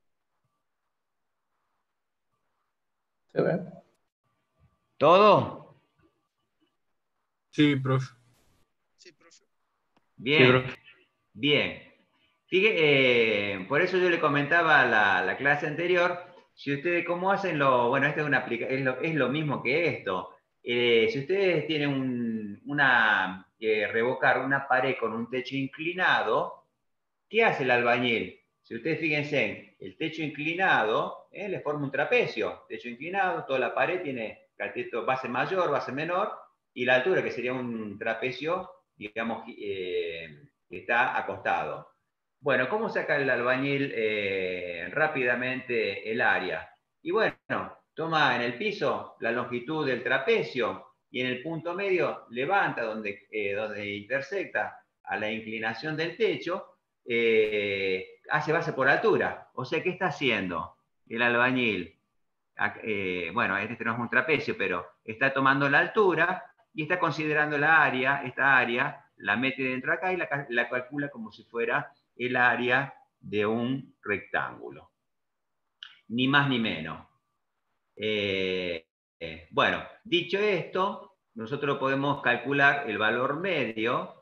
¿Se ve? ¿Todo? Sí, profe. Sí, profe. Bien, Sí, profe. bien. Fíjate, eh, por eso yo le comentaba la, la clase anterior, si ustedes, ¿cómo hacen lo? Bueno, esto es, una aplica, es, lo, es lo mismo que esto. Eh, si ustedes tienen un, una, eh, revocar una pared con un techo inclinado, ¿qué hace el albañil? si ustedes fíjense, el techo inclinado eh, le forma un trapecio. Techo inclinado, toda la pared tiene cateto, base mayor, base menor, y la altura, que sería un trapecio, digamos, eh, que está acostado. Bueno, ¿cómo saca el albañil eh, rápidamente el área? Y bueno, toma en el piso la longitud del trapecio y en el punto medio levanta donde, eh, donde intersecta a la inclinación del techo, eh, hace base por altura. O sea, ¿qué está haciendo el albañil? Eh, bueno, este no es un trapecio, pero está tomando la altura y está considerando la área, esta área, la mete dentro de acá y la, la calcula como si fuera el área de un rectángulo. Ni más ni menos. Eh, eh, bueno, dicho esto, nosotros podemos calcular el valor medio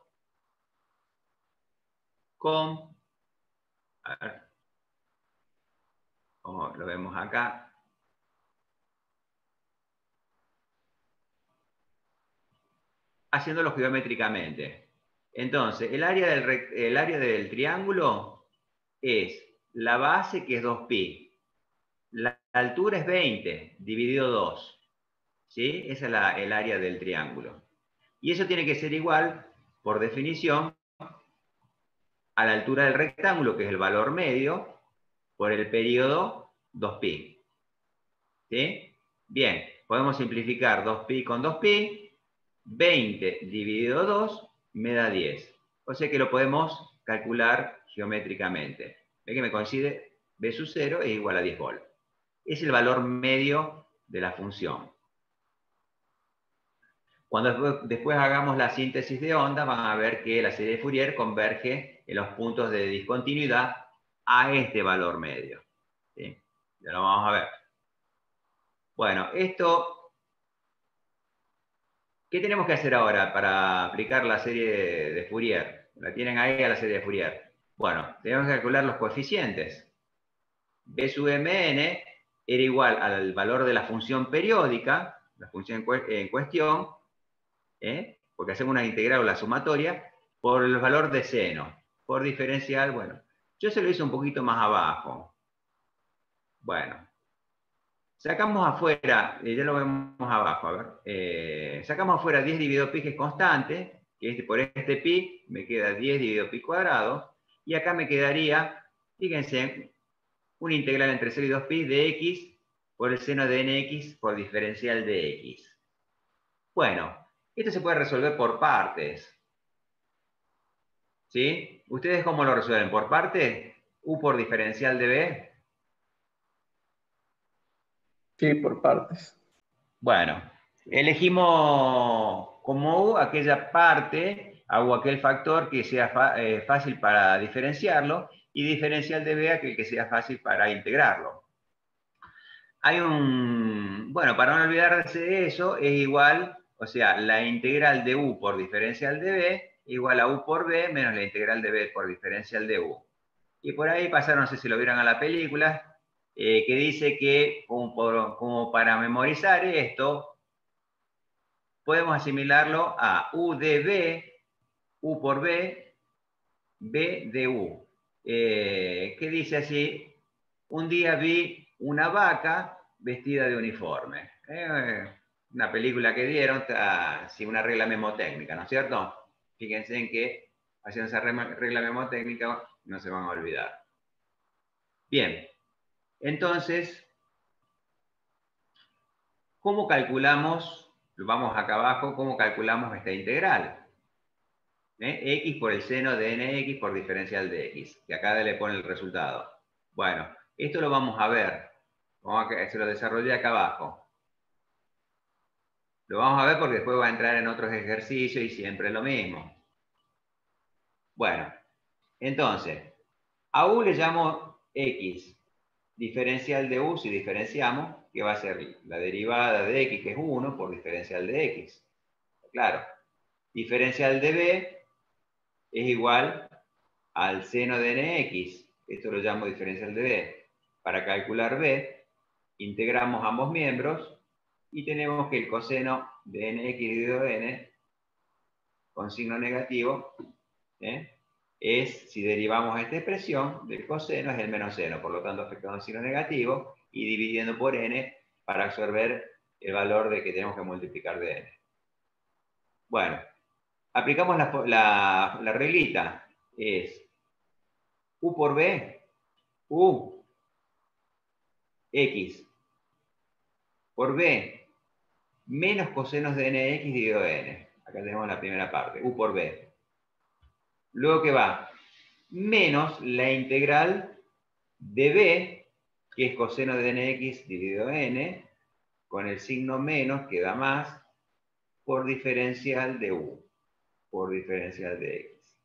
con, a ver, como lo vemos acá, haciéndolo geométricamente. Entonces, el área del, el área del triángulo es la base, que es dos pi. La altura es veinte, dividido dos. ¿Sí? Esa es la, el área del triángulo. Y eso tiene que ser igual, por definición, a la altura del rectángulo, que es el valor medio, por el período dos pi. ¿Sí? Bien, podemos simplificar dos pi con dos pi. veinte dividido dos me da diez. O sea que lo podemos calcular geométricamente. Ve que me coincide b sub cero es igual a diez volt. Es el valor medio de la función. Cuando después, después hagamos la síntesis de onda, van a ver que la serie de Fourier converge en los puntos de discontinuidad a este valor medio. ¿Sí? Ya lo vamos a ver. Bueno, esto, ¿qué tenemos que hacer ahora para aplicar la serie de, de Fourier? La tienen ahí a la serie de Fourier. Bueno, tenemos que calcular los coeficientes. B sub mn era igual al valor de la función periódica, la función en cuestión, ¿eh? Porque hacemos una integral o la sumatoria, por el valor de seno. Por diferencial, bueno, yo se lo hice un poquito más abajo. Bueno, sacamos afuera, eh, ya lo vemos abajo, a ver, eh, sacamos afuera diez dividido pi, que es constante, que este, por este pi me queda diez dividido pi cuadrado, y acá me quedaría, fíjense, una integral entre cero y dos pi de x por el seno de nx por diferencial de x. Bueno, esto se puede resolver por partes. ¿Sí? ¿Ustedes cómo lo resuelven? ¿Por partes? ¿U por diferencial de b? Sí, por partes. Bueno, elegimos como u aquella parte o aquel factor que sea eh, fácil para diferenciarlo y diferencial de b aquel que sea fácil para integrarlo. Hay un... Bueno, para no olvidarse de eso, es igual, o sea, la integral de u por diferencial de b igual a u por b menos la integral de b por diferencial de u. Y por ahí pasaron, no sé si lo vieron a la película, eh, que dice que como, por, como para memorizar esto, podemos asimilarlo a u de b, u por b, b de u. Eh, que dice así: un día vi una vaca vestida de uniforme. Eh, una película que dieron, está, sí, una regla memotécnica, ¿no es cierto? Fíjense en que haciendo esa regla memotécnica no se van a olvidar. Bien, entonces, ¿cómo calculamos? Vamos acá abajo, ¿cómo calculamos esta integral? ¿Eh? X por el seno de nx por diferencial de x, que acá le pone el resultado. Bueno, esto lo vamos a ver. Vamos a, se lo desarrollé acá abajo. Lo vamos a ver porque después va a entrar en otros ejercicios y siempre es lo mismo. Bueno, entonces, a u le llamo x. Diferencial de u, si diferenciamos, que va a ser la derivada de x, que es uno, por diferencial de x. Claro. Diferencial de b es igual al seno de nx. Esto lo llamo diferencial de b. Para calcular b, integramos ambos miembros y tenemos que el coseno de nx dividido n, con signo negativo, ¿eh? es, si derivamos esta expresión, del coseno es el menos seno, por lo tanto afectando el signo negativo y dividiendo por n para absorber el valor de que tenemos que multiplicar de n. Bueno, aplicamos la, la, la reglita, es u por b, u, x, por b, menos cosenos de nx dividido n. Acá tenemos la primera parte, u por b. Luego que va, menos la integral de b, que es coseno de nx dividido n, con el signo menos que da más, por diferencial de u, por diferencial de x.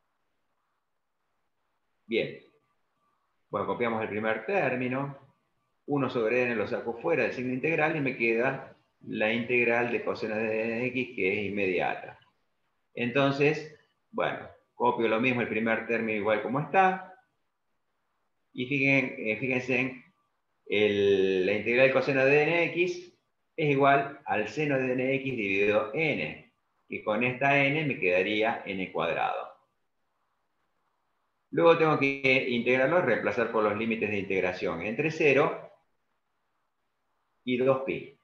Bien. Bueno, copiamos el primer término, uno sobre n lo saco fuera del signo integral y me queda la integral de coseno de nx, que es inmediata. Entonces, bueno, copio lo mismo el primer término igual como está, y fíjense, fíjense en el, la integral de coseno de nx es igual al seno de nx dividido n, que con esta n me quedaría n cuadrado. Luego tengo que integrarlo, reemplazar por los límites de integración entre cero y dos pi.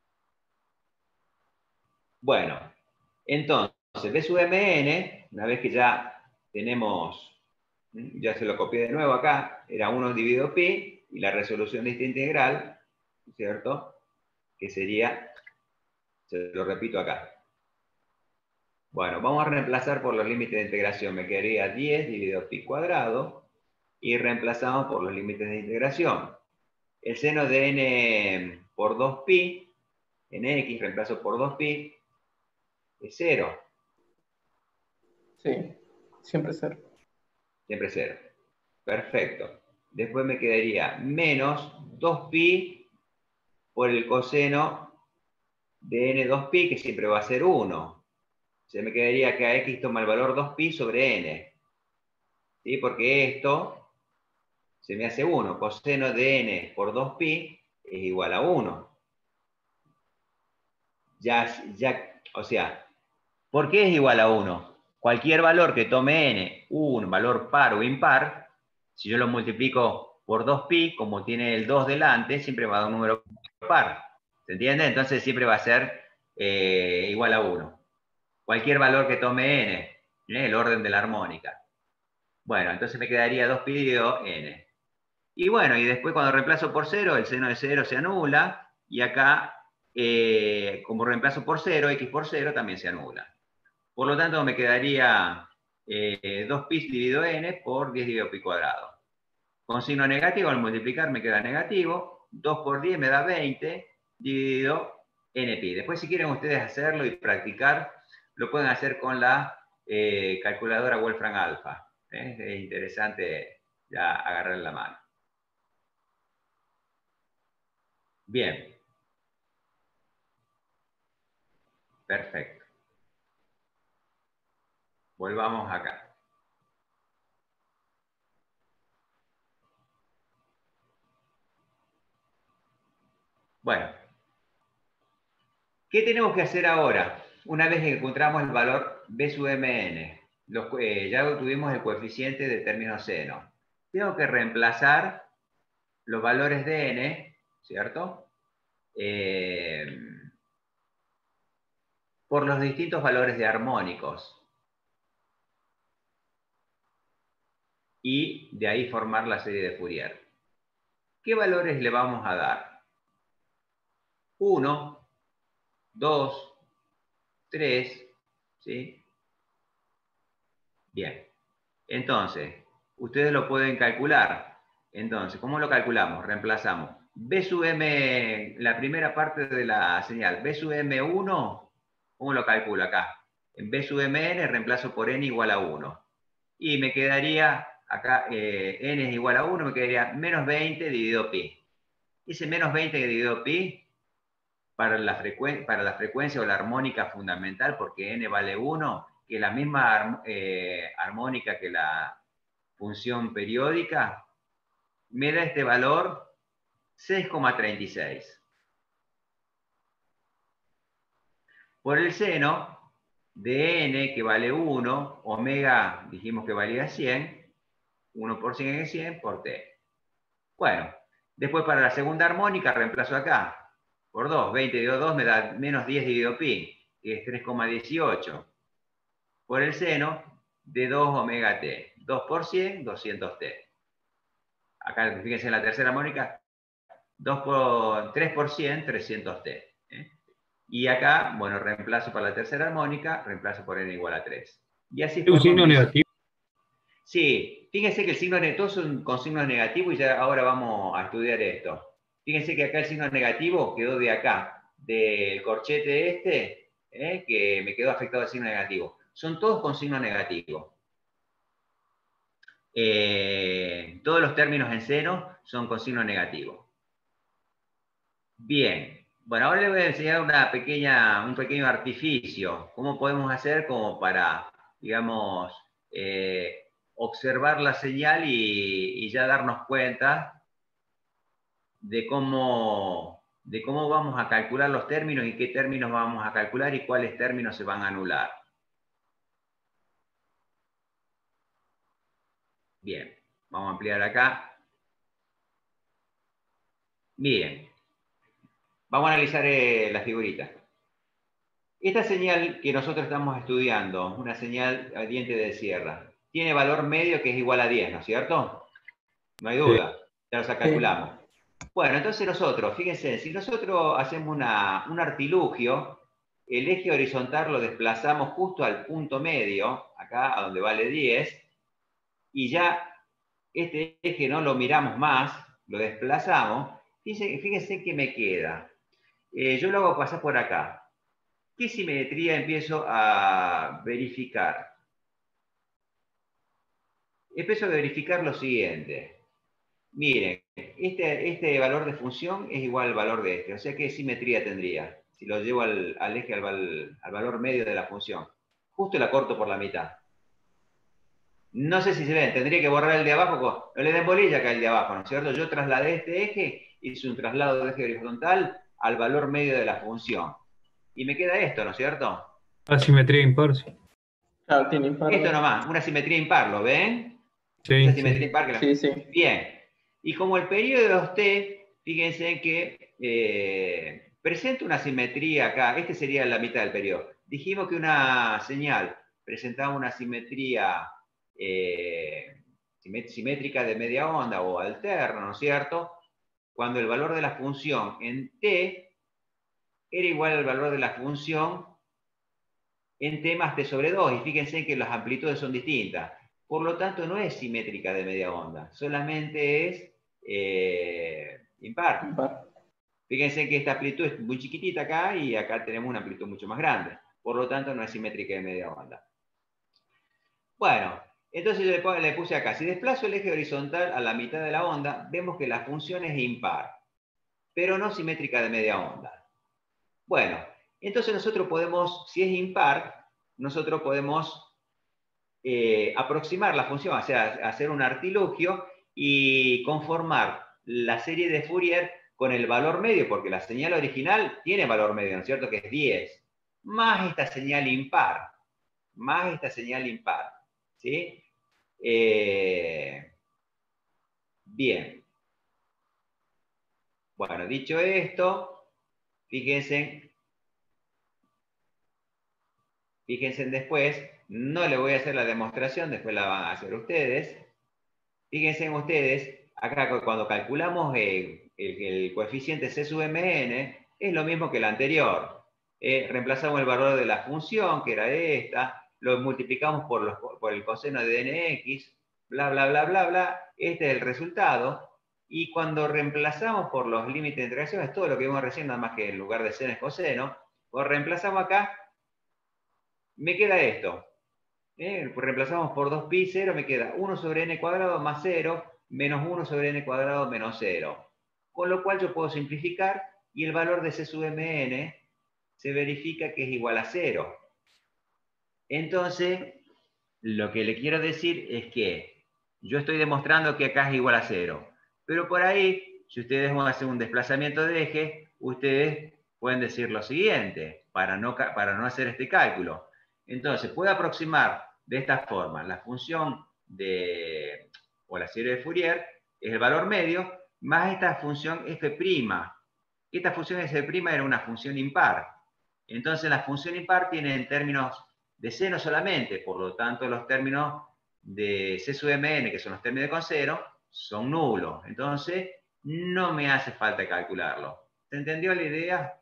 Bueno, entonces, b sub mn, una vez que ya tenemos, ya se lo copié de nuevo acá, era uno dividido pi, y la resolución de esta integral, ¿cierto? Que sería, se lo repito acá. Bueno, vamos a reemplazar por los límites de integración. Me quedaría diez dividido pi cuadrado, y reemplazamos por los límites de integración. El seno de n por dos pi, nx reemplazo por dos pi, es cero. Sí, siempre cero. Siempre cero. Perfecto. Después me quedaría menos dos pi por el coseno de n dos pi, que siempre va a ser uno. Se me quedaría que a x toma el valor dos pi sobre n. ¿Sí? Porque esto se me hace uno. Coseno de n por dos pi es igual a uno. Ya, ya, o sea, ¿por qué es igual a uno? Cualquier valor que tome n, un valor par o impar, si yo lo multiplico por dos pi, como tiene el dos delante, siempre va a dar un número par. ¿Se entiende? Entonces siempre va a ser eh, igual a uno. Cualquier valor que tome n, ¿eh? El orden de la armónica. Bueno, entonces me quedaría dos pi dividido n. Y bueno, y después cuando reemplazo por cero, el seno de cero se anula, y acá, eh, como reemplazo por cero, x por cero también se anula. Por lo tanto, me quedaría eh, dos pi dividido n por diez dividido pi cuadrado. Con signo negativo, al multiplicar me queda negativo. dos por diez me da veinte, dividido n pi. Después, si quieren ustedes hacerlo y practicar, lo pueden hacer con la eh, calculadora Wolfram Alpha. ¿eh? Es interesante ya agarrar la mano. Bien. Perfecto. Volvamos acá. Bueno, ¿qué tenemos que hacer ahora? Una vez que encontramos el valor b sub mn, los, eh, ya tuvimos el coeficiente de término seno. Tengo que reemplazar los valores de n, ¿cierto? Eh, por los distintos valores de armónicos. Y de ahí formar la serie de Fourier. ¿Qué valores le vamos a dar? uno, dos, tres, ¿sí? Bien. Entonces, ustedes lo pueden calcular. Entonces, ¿cómo lo calculamos? Reemplazamos b sub m, la primera parte de la señal, b sub m uno, ¿cómo lo calculo acá? En b sub mn reemplazo por n igual a uno. Y me quedaría, acá eh, n es igual a uno, me quedaría menos veinte dividido pi. Ese menos veinte dividido pi, para la, para la frecuencia o la armónica fundamental, porque n vale uno, que la misma eh, armónica que la función periódica, me da este valor seis coma treinta y seis. Por el seno, de n, que vale uno, omega, dijimos que valía cien, uno por cien es cien, por t. Bueno, después para la segunda armónica reemplazo acá, por dos, veinte dividido dos me da menos diez dividido pi, que es tres coma dieciocho, por el seno de dos omega t, dos por cien, doscientos t. Acá, fíjense en la tercera armónica, dos por, tres por cien, trescientos t. ¿eh? Y acá, bueno, reemplazo para la tercera armónica, reemplazo por n igual a tres. Y así ¿Es un signo mis... negativo? Sí, fíjense que el signo negativo son con signos negativos y ya ahora vamos a estudiar esto. Fíjense que acá el signo negativo quedó de acá, del corchete este, ¿eh? que me quedó afectado el signo negativo. Son todos con signo negativo. Eh, todos los términos en seno son con signo negativo. Bien, bueno, ahora les voy a enseñar una pequeña, un pequeño artificio. ¿Cómo podemos hacer como para, digamos, eh, observar la señal y, y ya darnos cuenta de cómo, de cómo vamos a calcular los términos y qué términos vamos a calcular y cuáles términos se van a anular? Bien, vamos a ampliar acá. Bien, vamos a analizar eh, la figurita. Esta señal que nosotros estamos estudiando, una señal a diente de sierra, tiene valor medio que es igual a diez, ¿no es cierto? No hay duda, ya lo calculamos. Bueno, entonces nosotros, fíjense, si nosotros hacemos una, un artilugio, el eje horizontal lo desplazamos justo al punto medio, acá a donde vale diez, y ya este eje no lo miramos más, lo desplazamos, fíjense, fíjense que me queda. Eh, yo lo hago pasar por acá. ¿Qué simetría empiezo a verificar? Empiezo a verificar lo siguiente. Miren, este, este valor de función es igual al valor de este. O sea, ¿qué simetría tendría? Si lo llevo al, al eje, al, val, al valor medio de la función. Justo la corto por la mitad. No sé si se ven, tendría que borrar el de abajo. No le den bolilla acá el de abajo, ¿no es cierto? Yo trasladé este eje, hice un traslado de eje horizontal al valor medio de la función. Y me queda esto, ¿no es cierto? Asimetría impar, sí. Claro, tiene impar. Esto nomás, una simetría impar, ¿lo ven? Sí, Esa sí. simetría impar que la... Sí, sí. Bien. Y como el periodo de T, fíjense que eh, presenta una simetría acá. Este sería la mitad del periodo. Dijimos que una señal presentaba una simetría eh, simétrica de media onda o alterna, ¿no es cierto? Cuando el valor de la función en T era igual al valor de la función en T más T sobre dos. Y fíjense que las amplitudes son distintas. Por lo tanto, no es simétrica de media onda. Solamente es eh, impar. Impar. Fíjense que esta amplitud es muy chiquitita acá y acá tenemos una amplitud mucho más grande. Por lo tanto, no es simétrica de media onda. Bueno, entonces yo le puse acá. Si desplazo el eje horizontal a la mitad de la onda, vemos que la función es impar, pero no simétrica de media onda. Bueno, entonces nosotros podemos, si es impar, nosotros podemos eh, aproximar la función, o sea, hacer un artilugio y conformar la serie de Fourier con el valor medio, porque la señal original tiene valor medio, ¿no es cierto? Que es diez, más esta señal impar, más esta señal impar, ¿sí? Eh, bien. Bueno, dicho esto, fíjense, fíjense después, no le voy a hacer la demostración, después la van a hacer ustedes. Fíjense ustedes, acá cuando calculamos el, el, el coeficiente C sub mn, es lo mismo que el anterior. Eh, reemplazamos el valor de la función, que era esta, lo multiplicamos por, los, por el coseno de dnx, bla, bla, bla, bla, bla. Este es el resultado. Y cuando reemplazamos por los límites de integración, es todo lo que vimos recién, nada más que en lugar de seno es coseno. Cuando reemplazamos acá, me queda esto. Eh, reemplazamos por dos pi, cero, me queda uno sobre n cuadrado más cero, menos uno sobre n cuadrado menos cero. Con lo cual yo puedo simplificar y el valor de C sub mn se verifica que es igual a cero. Entonces, lo que le quiero decir es que yo estoy demostrando que acá es igual a cero. Pero por ahí, si ustedes van a hacer un desplazamiento de eje, ustedes pueden decir lo siguiente, para no, para no hacer este cálculo. Entonces, puedo aproximar de esta forma. La función de, o la serie de Fourier es el valor medio más esta función f'. Esta función f' era una función impar. Entonces, la función impar tiene en términos de seno solamente, por lo tanto, los términos de C sub mn, que son los términos de coseno, son nulos. Entonces, no me hace falta calcularlo. ¿Se entendió la idea?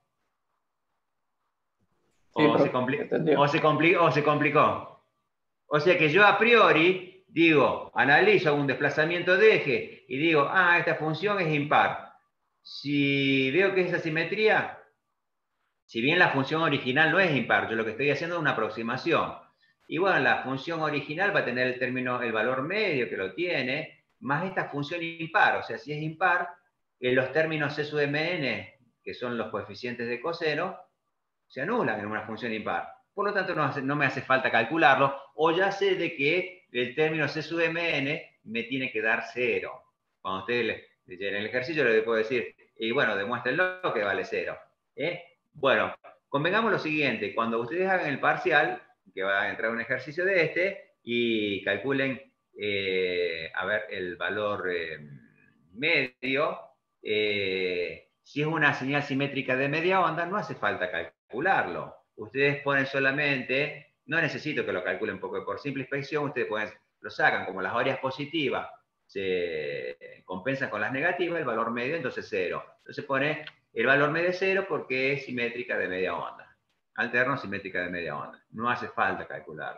Sí, O, se, profe, compli entendió. o, se compli o se complicó. O sea que yo a priori digo, analizo un desplazamiento de eje y digo, ah, esta función es impar. Si veo que es asimetría, si bien la función original no es impar, yo lo que estoy haciendo es una aproximación. Y bueno, la función original va a tener el término, el valor medio que lo tiene, más esta función impar. O sea, si es impar, en los términos C sub mn, que son los coeficientes de coseno, se anulan en una función impar. Por lo tanto, no, hace, no me hace falta calcularlo, o ya sé de que el término C sub mn me tiene que dar cero. Cuando ustedes leyeron el ejercicio, le puedo decir, y bueno, demuéstrenlo que vale cero. ¿Eh? Bueno, convengamos lo siguiente, cuando ustedes hagan el parcial, que va a entrar un ejercicio de este, y calculen, eh, a ver, el valor eh, medio, eh, si es una señal simétrica de media onda, no hace falta calcularlo. Ustedes ponen solamente, no necesito que lo calculen porque por simple inspección, ustedes pueden, lo sacan como las áreas positivas se compensan con las negativas, el valor medio entonces cero. Entonces pone el valor medio es cero porque es simétrica de media onda. Alterno simétrica de media onda. No hace falta calcularlo.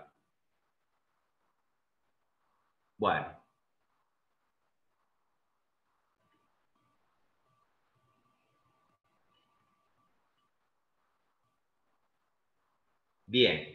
Bueno. Bien.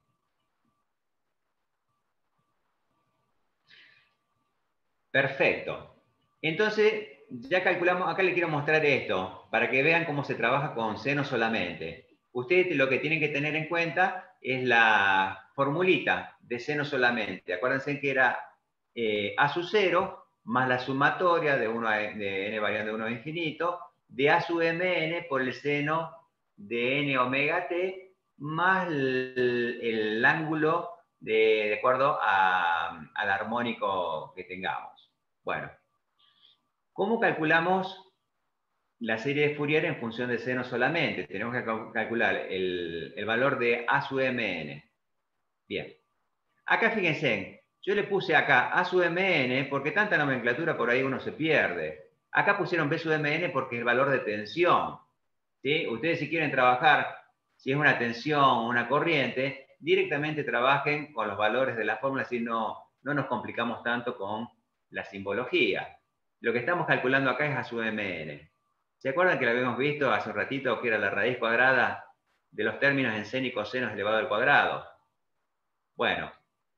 Perfecto. Entonces, ya calculamos, acá les quiero mostrar esto, para que vean cómo se trabaja con seno solamente. Ustedes lo que tienen que tener en cuenta es la formulita de seno solamente. Acuérdense que era eh, a sub cero más la sumatoria de, uno a, de n variando de uno a infinito, de a sub mn por el seno de n omega t, más el, el ángulo de, de acuerdo a, al armónico que tengamos. Bueno, ¿cómo calculamos la serie de Fourier en función de seno solamente? Tenemos que calcular el, el valor de a sub mn. Bien. Acá fíjense, yo le puse acá a sub mn porque tanta nomenclatura por ahí uno se pierde. Acá pusieron b sub mn porque es el valor de tensión. ¿Sí? Ustedes si quieren trabajar, si es una tensión, una corriente, directamente trabajen con los valores de la fórmula, así no, no nos complicamos tanto con la simbología. Lo que estamos calculando acá es a sub mn. ¿Se acuerdan que lo habíamos visto hace un ratito, que era la raíz cuadrada de los términos en seno y coseno elevado al cuadrado? Bueno,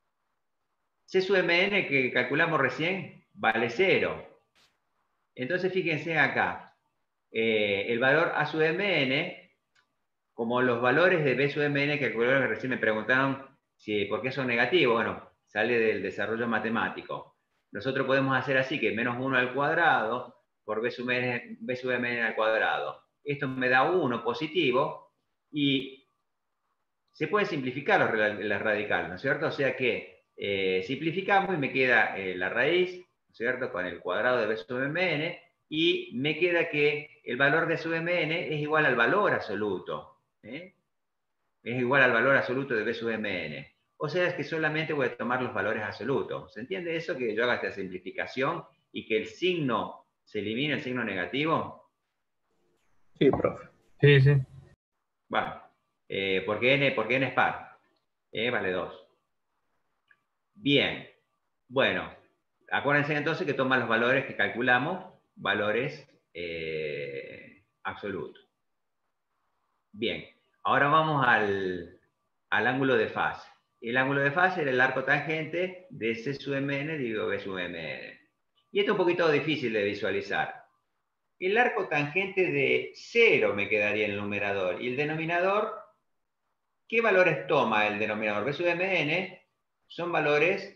C sub mn que calculamos recién vale cero. Entonces fíjense acá, eh, el valor a sub mn, como los valores de b sub mn que calcularon, que recién me preguntaron si, por qué son negativos, bueno, sale del desarrollo matemático. Nosotros podemos hacer así, que menos uno al cuadrado por b sub, n, b sub mn al cuadrado. Esto me da uno positivo y se puede simplificar los, las radicales, ¿no es cierto? O sea que eh, simplificamos y me queda eh, la raíz, ¿no es cierto?, con el cuadrado de b sub mn, y me queda que el valor de sub mn es igual al valor absoluto. ¿eh? Es igual al valor absoluto de b sub mn. O sea, es que solamente voy a tomar los valores absolutos. ¿Se entiende eso? Que yo haga esta simplificación y que el signo se elimine, el signo negativo. Sí, profe. Sí, sí. Bueno, eh, porque, n, porque n es par. Eh, vale dos. Bien. Bueno, acuérdense entonces que toman los valores que calculamos, valores eh, absolutos. Bien. Ahora vamos al, al ángulo de fase. El ángulo de fase era el arco tangente de C sub mn dividido b sub mn. Y esto es un poquito difícil de visualizar. El arco tangente de cero me quedaría en el numerador. Y el denominador, ¿qué valores toma el denominador? B sub mn son valores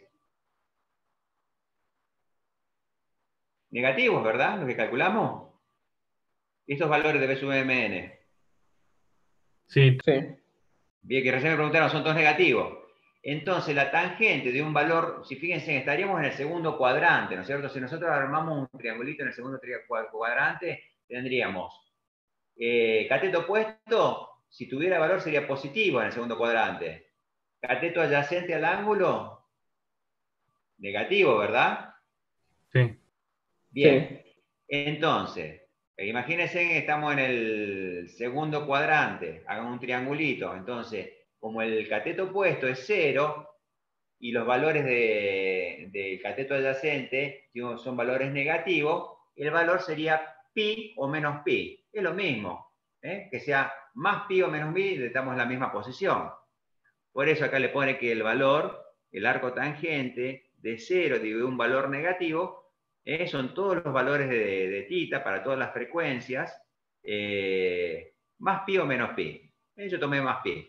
negativos, ¿verdad? Los que calculamos. Estos valores de B sub mn. Sí. Sí. Bien, que recién me preguntaron, son todos negativos. Entonces, la tangente de un valor, si fíjense, estaríamos en el segundo cuadrante, ¿no es cierto? Si nosotros armamos un triangulito en el segundo cuadrante, tendríamos eh, cateto opuesto, si tuviera valor sería positivo en el segundo cuadrante. Cateto adyacente al ángulo, negativo, ¿verdad? Sí. Bien. Sí. Entonces, imagínense que estamos en el segundo cuadrante, hagan un triangulito. Entonces, como el cateto opuesto es cero y los valores del de cateto adyacente son valores negativos, el valor sería pi o menos pi. Es lo mismo, ¿eh? Que sea más pi o menos pi, estamos en la misma posición. Por eso acá le pone que el valor, el arco tangente de cero de un valor negativo, eh, son todos los valores de, de tita para todas las frecuencias, eh, más pi o menos pi. Eh, yo tomé más pi.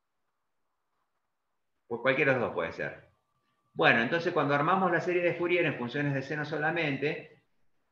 Pues cualquiera de los dos puede ser. Bueno, entonces cuando armamos la serie de Fourier en funciones de seno solamente,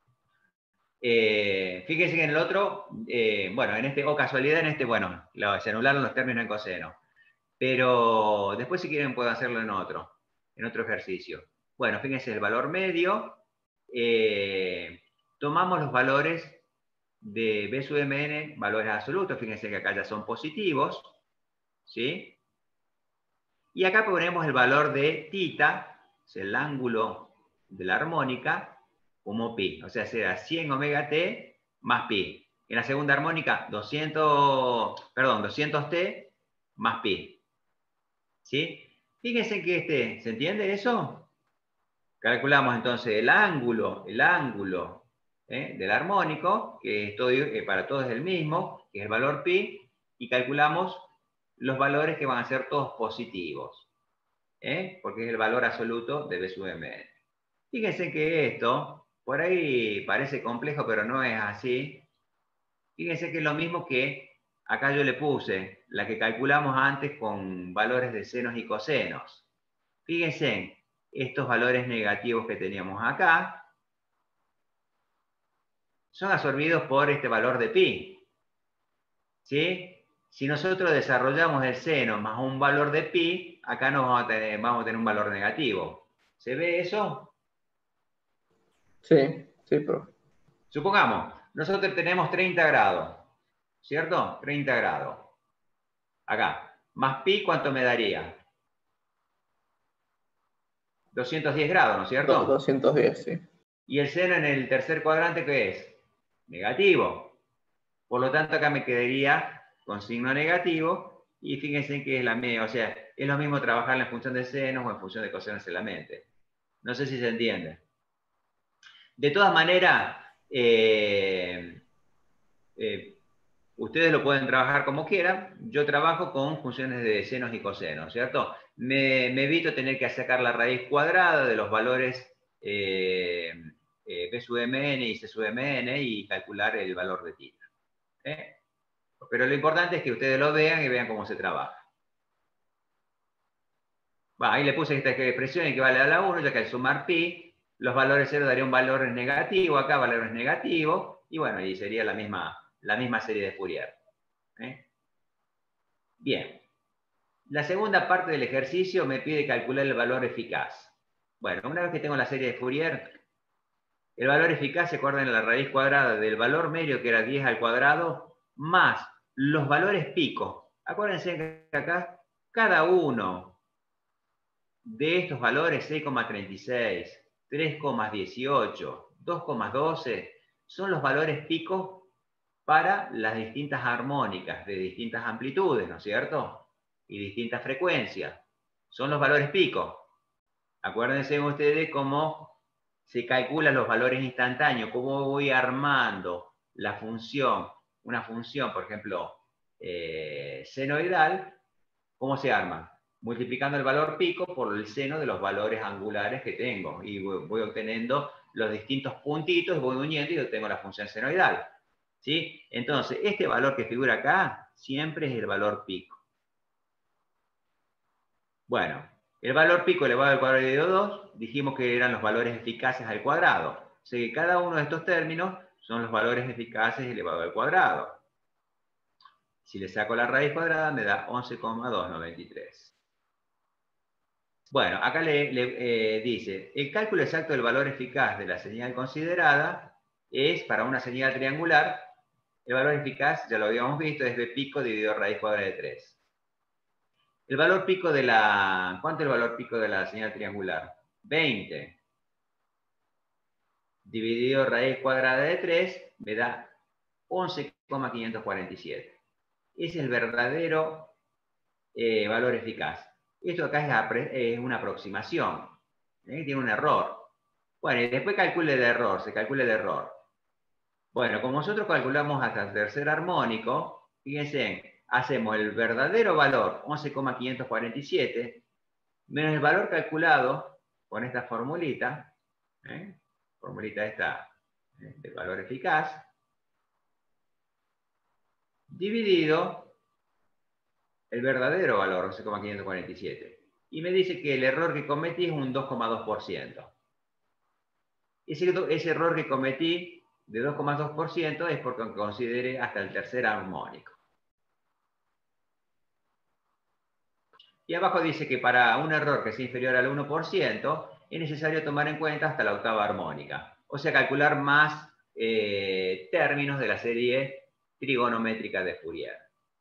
eh, fíjense que en el otro, eh, bueno, en este, o casualidad en este, bueno, lo, se anularon los términos en coseno. Pero después si quieren puedo hacerlo en otro, en otro ejercicio. Bueno, fíjense el valor medio. Eh, tomamos los valores de B sub mn, valores absolutos, fíjense que acá ya son positivos, ¿sí? Y acá ponemos el valor de tita, es el ángulo de la armónica, como pi, o sea, será cien omega t más pi. En la segunda armónica, doscientos, perdón, doscientos t más pi. ¿Sí? Fíjense que este, ¿se entiende eso? Calculamos entonces el ángulo, el ángulo ¿eh? del armónico, que, es todo, que para todos es el mismo, que es el valor pi, y calculamos los valores que van a ser todos positivos, ¿eh? Porque es el valor absoluto de B sub mn. Fíjense que esto, por ahí parece complejo, pero no es así. Fíjense que es lo mismo que acá yo le puse, la que calculamos antes con valores de senos y cosenos. Fíjense, estos valores negativos que teníamos acá son absorbidos por este valor de pi. ¿Sí? Si nosotros desarrollamos el seno más un valor de pi, acá no vamos a tener, vamos a tener un valor negativo. ¿Se ve eso? Sí, sí, profe. Supongamos, nosotros tenemos treinta grados, ¿cierto? treinta grados. Acá, más pi, ¿cuánto me daría? doscientos diez grados, ¿no es cierto? doscientos diez, sí. Y el seno en el tercer cuadrante, ¿qué es? Negativo. Por lo tanto, acá me quedaría con signo negativo, y fíjense que es la misma, o sea, es lo mismo trabajar en función de senos o en función de cosenos en la mente. No sé si se entiende. De todas maneras, eh, eh, ustedes lo pueden trabajar como quieran. Yo trabajo con funciones de senos y cosenos, ¿cierto? Me, me evito tener que sacar la raíz cuadrada de los valores eh, eh, B sub mn y C sub mn y calcular el valor de tita. ¿Eh? Pero lo importante es que ustedes lo vean y vean cómo se trabaja. Bueno, ahí le puse esta expresión equivale a la uno, ya que al sumar pi, los valores cero daría un valor negativo, acá valores negativos, y bueno, y sería la misma, la misma serie de Fourier. ¿Eh? Bien. La segunda parte del ejercicio me pide calcular el valor eficaz. Bueno, una vez que tengo la serie de Fourier, el valor eficaz, se acuerdan, la raíz cuadrada del valor medio, que era diez al cuadrado, más los valores pico. Acuérdense que acá cada uno de estos valores, seis coma treinta y seis, tres coma dieciocho, dos coma doce, son los valores picos para las distintas armónicas de distintas amplitudes, ¿no es cierto? Y distintas frecuencias. Son los valores picos. Acuérdense ustedes cómo se calculan los valores instantáneos, cómo voy armando la función, una función, por ejemplo, eh, senoidal, ¿cómo se arma? Multiplicando el valor pico por el seno de los valores angulares que tengo. Y voy, voy obteniendo los distintos puntitos, voy uniendo y obtengo la función senoidal. ¿Sí? Entonces, este valor que figura acá siempre es el valor pico. Bueno, el valor pico elevado al cuadrado de dos, dijimos que eran los valores eficaces al cuadrado. O sea que cada uno de estos términos son los valores eficaces elevado al cuadrado. Si le saco la raíz cuadrada me da once coma doscientos noventa y tres. Bueno, acá le, le eh, dice, el cálculo exacto del valor eficaz de la señal considerada es, para una señal triangular, el valor eficaz, ya lo habíamos visto, es b pico dividido raíz cuadrada de tres. El valor pico de la... ¿Cuánto es el valor pico de la señal triangular? veinte. Dividido raíz cuadrada de tres me da once coma quinientos cuarenta y siete. Es el verdadero eh, valor eficaz. Esto acá es, es una aproximación. ¿eh? Tiene un error. Bueno, y después calcule el error, se calcula el error. Bueno, como nosotros calculamos hasta el tercer armónico, fíjense, hacemos el verdadero valor, once coma quinientos cuarenta y siete, menos el valor calculado con esta formulita, ¿eh? formulita esta ¿eh? del valor eficaz, dividido el verdadero valor, once coma quinientos cuarenta y siete. Y me dice que el error que cometí es un dos coma dos por ciento. Ese, ese error que cometí de dos coma dos por ciento es porque consideré hasta el tercer armónico. Y abajo dice que para un error que sea inferior al uno por ciento es necesario tomar en cuenta hasta la octava armónica. O sea, calcular más eh, términos de la serie trigonométrica de Fourier.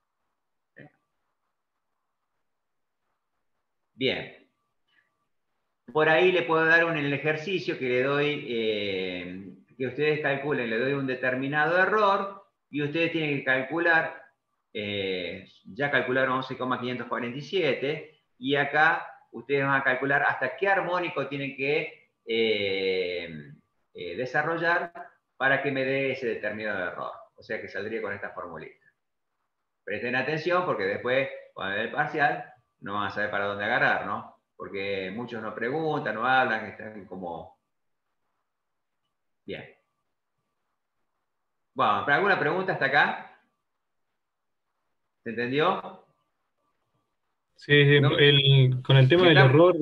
Bien. Por ahí le puedo dar un, el ejercicio que le doy, eh, que ustedes calculen, le doy un determinado error y ustedes tienen que calcular, eh, ya calcularon once coma quinientos cuarenta y siete y acá ustedes van a calcular hasta qué armónico tienen que eh, eh, desarrollar para que me dé ese determinado error. O sea que saldría con esta formulita. Presten atención porque después, cuando el parcial, no van a saber para dónde agarrar, ¿no? Porque muchos no preguntan, no hablan, están como... Bien. Bueno, ¿alguna pregunta hasta acá? ¿Se entendió? Sí, sí, No, el- con el tema del está- error,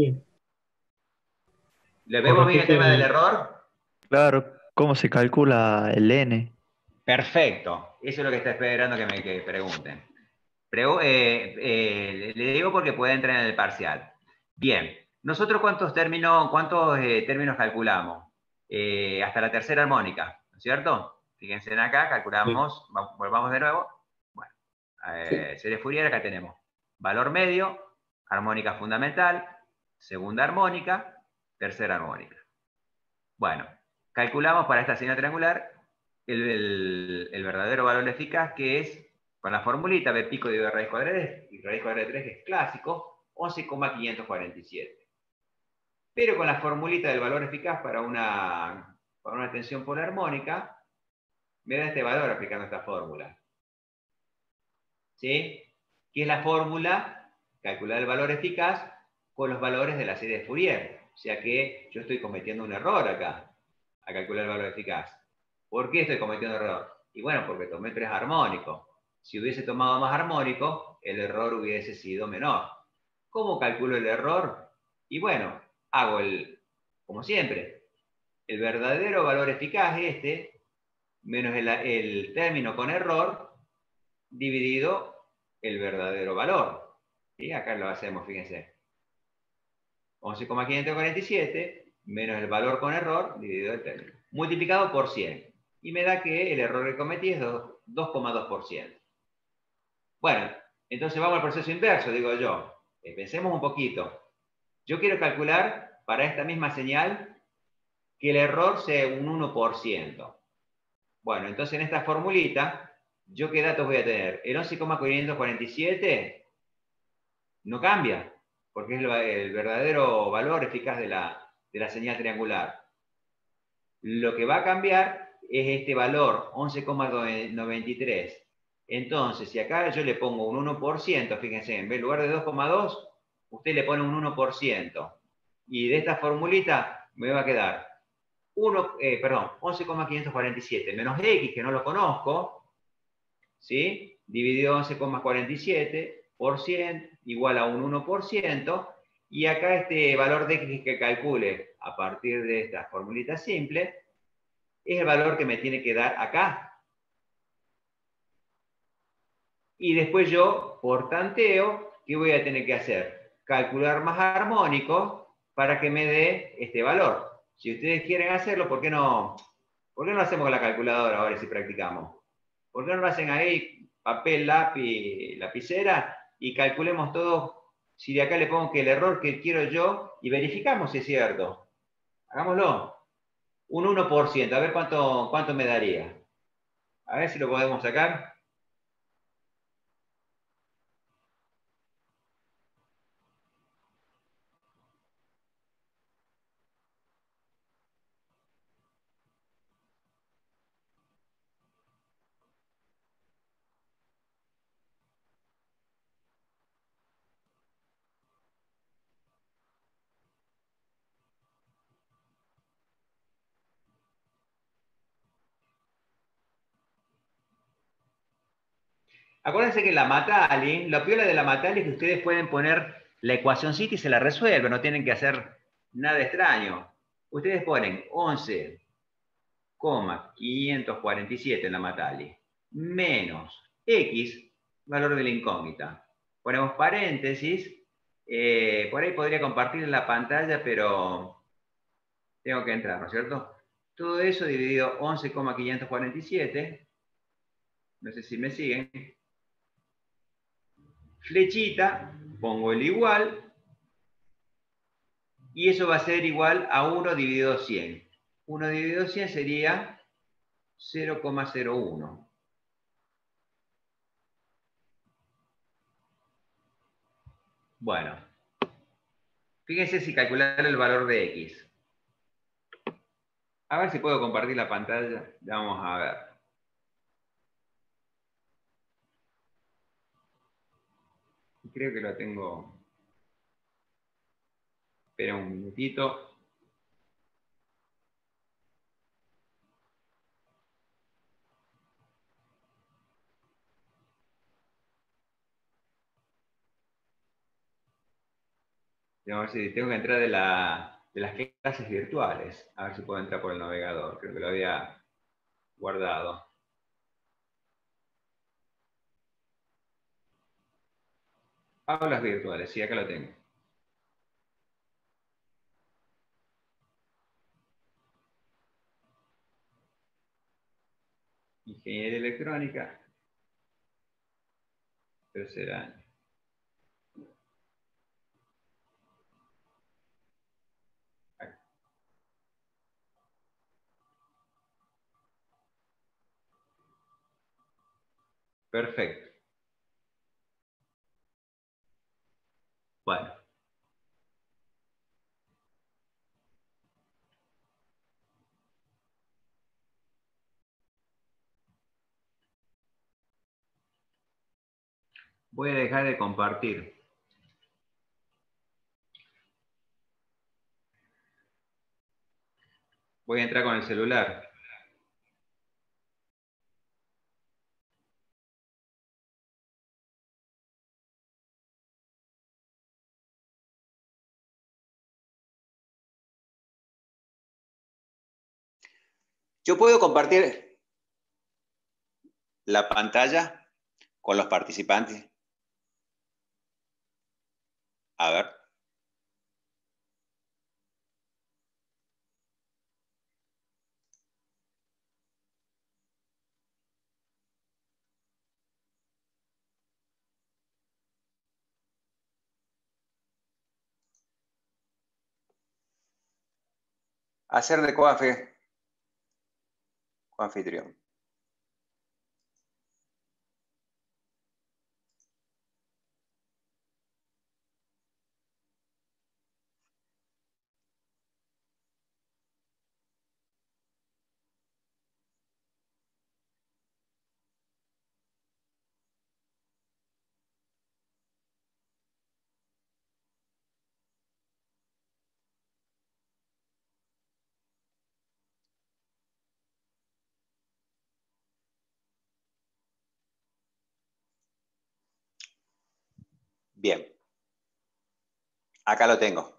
¿Le con vemos bien el respecto tema del al... error? Claro, ¿cómo se calcula el N? Perfecto. Eso es lo que está esperando que me que pregunten. Pregu- eh, eh, le digo porque puede entrar en el parcial. Bien. ¿Nosotros cuántos términos, cuántos, eh, términos calculamos? Eh, hasta la tercera armónica, ¿no es cierto? Fíjense en acá, calculamos, va- volvamos de nuevo. Bueno, eh, serie Fourier, acá tenemos valor medio, armónica fundamental, segunda armónica, tercera armónica. Bueno, calculamos para esta señal triangular el, el, el verdadero valor eficaz, que es, con la formulita b pico dividido raíz cuadrada de tres, y raíz cuadrada de tres, que es clásico, once coma quinientos cuarenta y siete. Pero con la formulita del valor eficaz para una, para una tensión polarmónica, me da este valor aplicando esta fórmula. ¿Sí? Que es la fórmula, calcular el valor eficaz con los valores de la serie de Fourier. O sea que yo estoy cometiendo un error acá, a calcular el valor eficaz. ¿Por qué estoy cometiendo error? Y bueno, porque tomé tres armónicos. Si hubiese tomado más armónicos, el error hubiese sido menor. ¿Cómo calculo el error? Y bueno, hago el, como siempre, el verdadero valor eficaz, este, menos el, el término con error, dividido el verdadero valor. ¿Sí? Acá lo hacemos, fíjense. once coma quinientos cuarenta y siete menos el valor con error, dividido el término. Multiplicado por cien. Y me da que el error que cometí es dos coma dos por ciento. Bueno, entonces vamos al proceso inverso, digo yo. Eh, pensemos un poquito. Yo quiero calcular para esta misma señal que el error sea un uno por ciento. Bueno, entonces en esta formulita, ¿yo qué datos voy a tener? El once coma quinientos cuarenta y siete no cambia, porque es el verdadero valor eficaz de la, de la señal triangular. Lo que va a cambiar es este valor, once coma noventa y tres. Entonces, si acá yo le pongo un uno por ciento, fíjense, en vez lugar de dos coma dos, usted le pone un uno por ciento. Y de esta formulita me va a quedar uno, eh, perdón, once coma quinientos cuarenta y siete menos X, que no lo conozco, ¿sí? Dividido once coma cuarenta y siete por cien igual a un uno por ciento. Y acá este valor de X que calcule a partir de esta formulita simple es el valor que me tiene que dar acá. Y después yo, por tanteo, ¿qué voy a tener que hacer? Calcular más armónicos para que me dé este valor. Si ustedes quieren hacerlo, ¿por qué no, por qué no lo hacemos con la calculadora ahora si practicamos? ¿Por qué no lo hacen ahí, papel, lápiz, lapicera, y calculemos todo? Si de acá le pongo que el error que quiero yo, y verificamos si es cierto. Hagámoslo. Un uno por ciento, a ver cuánto, cuánto me daría. A ver si lo podemos sacar. Acuérdense que la Matali, lo piola de la Matali es que ustedes pueden poner la ecuacióncita y se la resuelven, no tienen que hacer nada extraño. Ustedes ponen once coma quinientos cuarenta y siete en la Matali, menos X, valor de la incógnita. Ponemos paréntesis, eh, por ahí podría compartir en la pantalla, pero tengo que entrar, ¿no es cierto? Todo eso dividido once coma quinientos cuarenta y siete, no sé si me siguen. Flechita, pongo el igual, y eso va a ser igual a uno dividido cien. uno dividido cien sería cero coma cero uno. Bueno, fíjense si calcular el valor de X. A ver si puedo compartir la pantalla. Ya vamos a ver. Creo que lo tengo. Espera un minutito. A ver si tengo que entrar de, la, de las clases virtuales. A ver si puedo entrar por el navegador. Creo que lo había guardado. Aulas virtuales, sí, acá lo tengo. Ingeniería electrónica. Tercer año. Perfecto. Bueno. Voy a dejar de compartir. Voy a entrar con el celular. Yo puedo compartir la pantalla con los participantes. A ver. Hacer de coafe, coanfitrión. Bien. Acá lo tengo.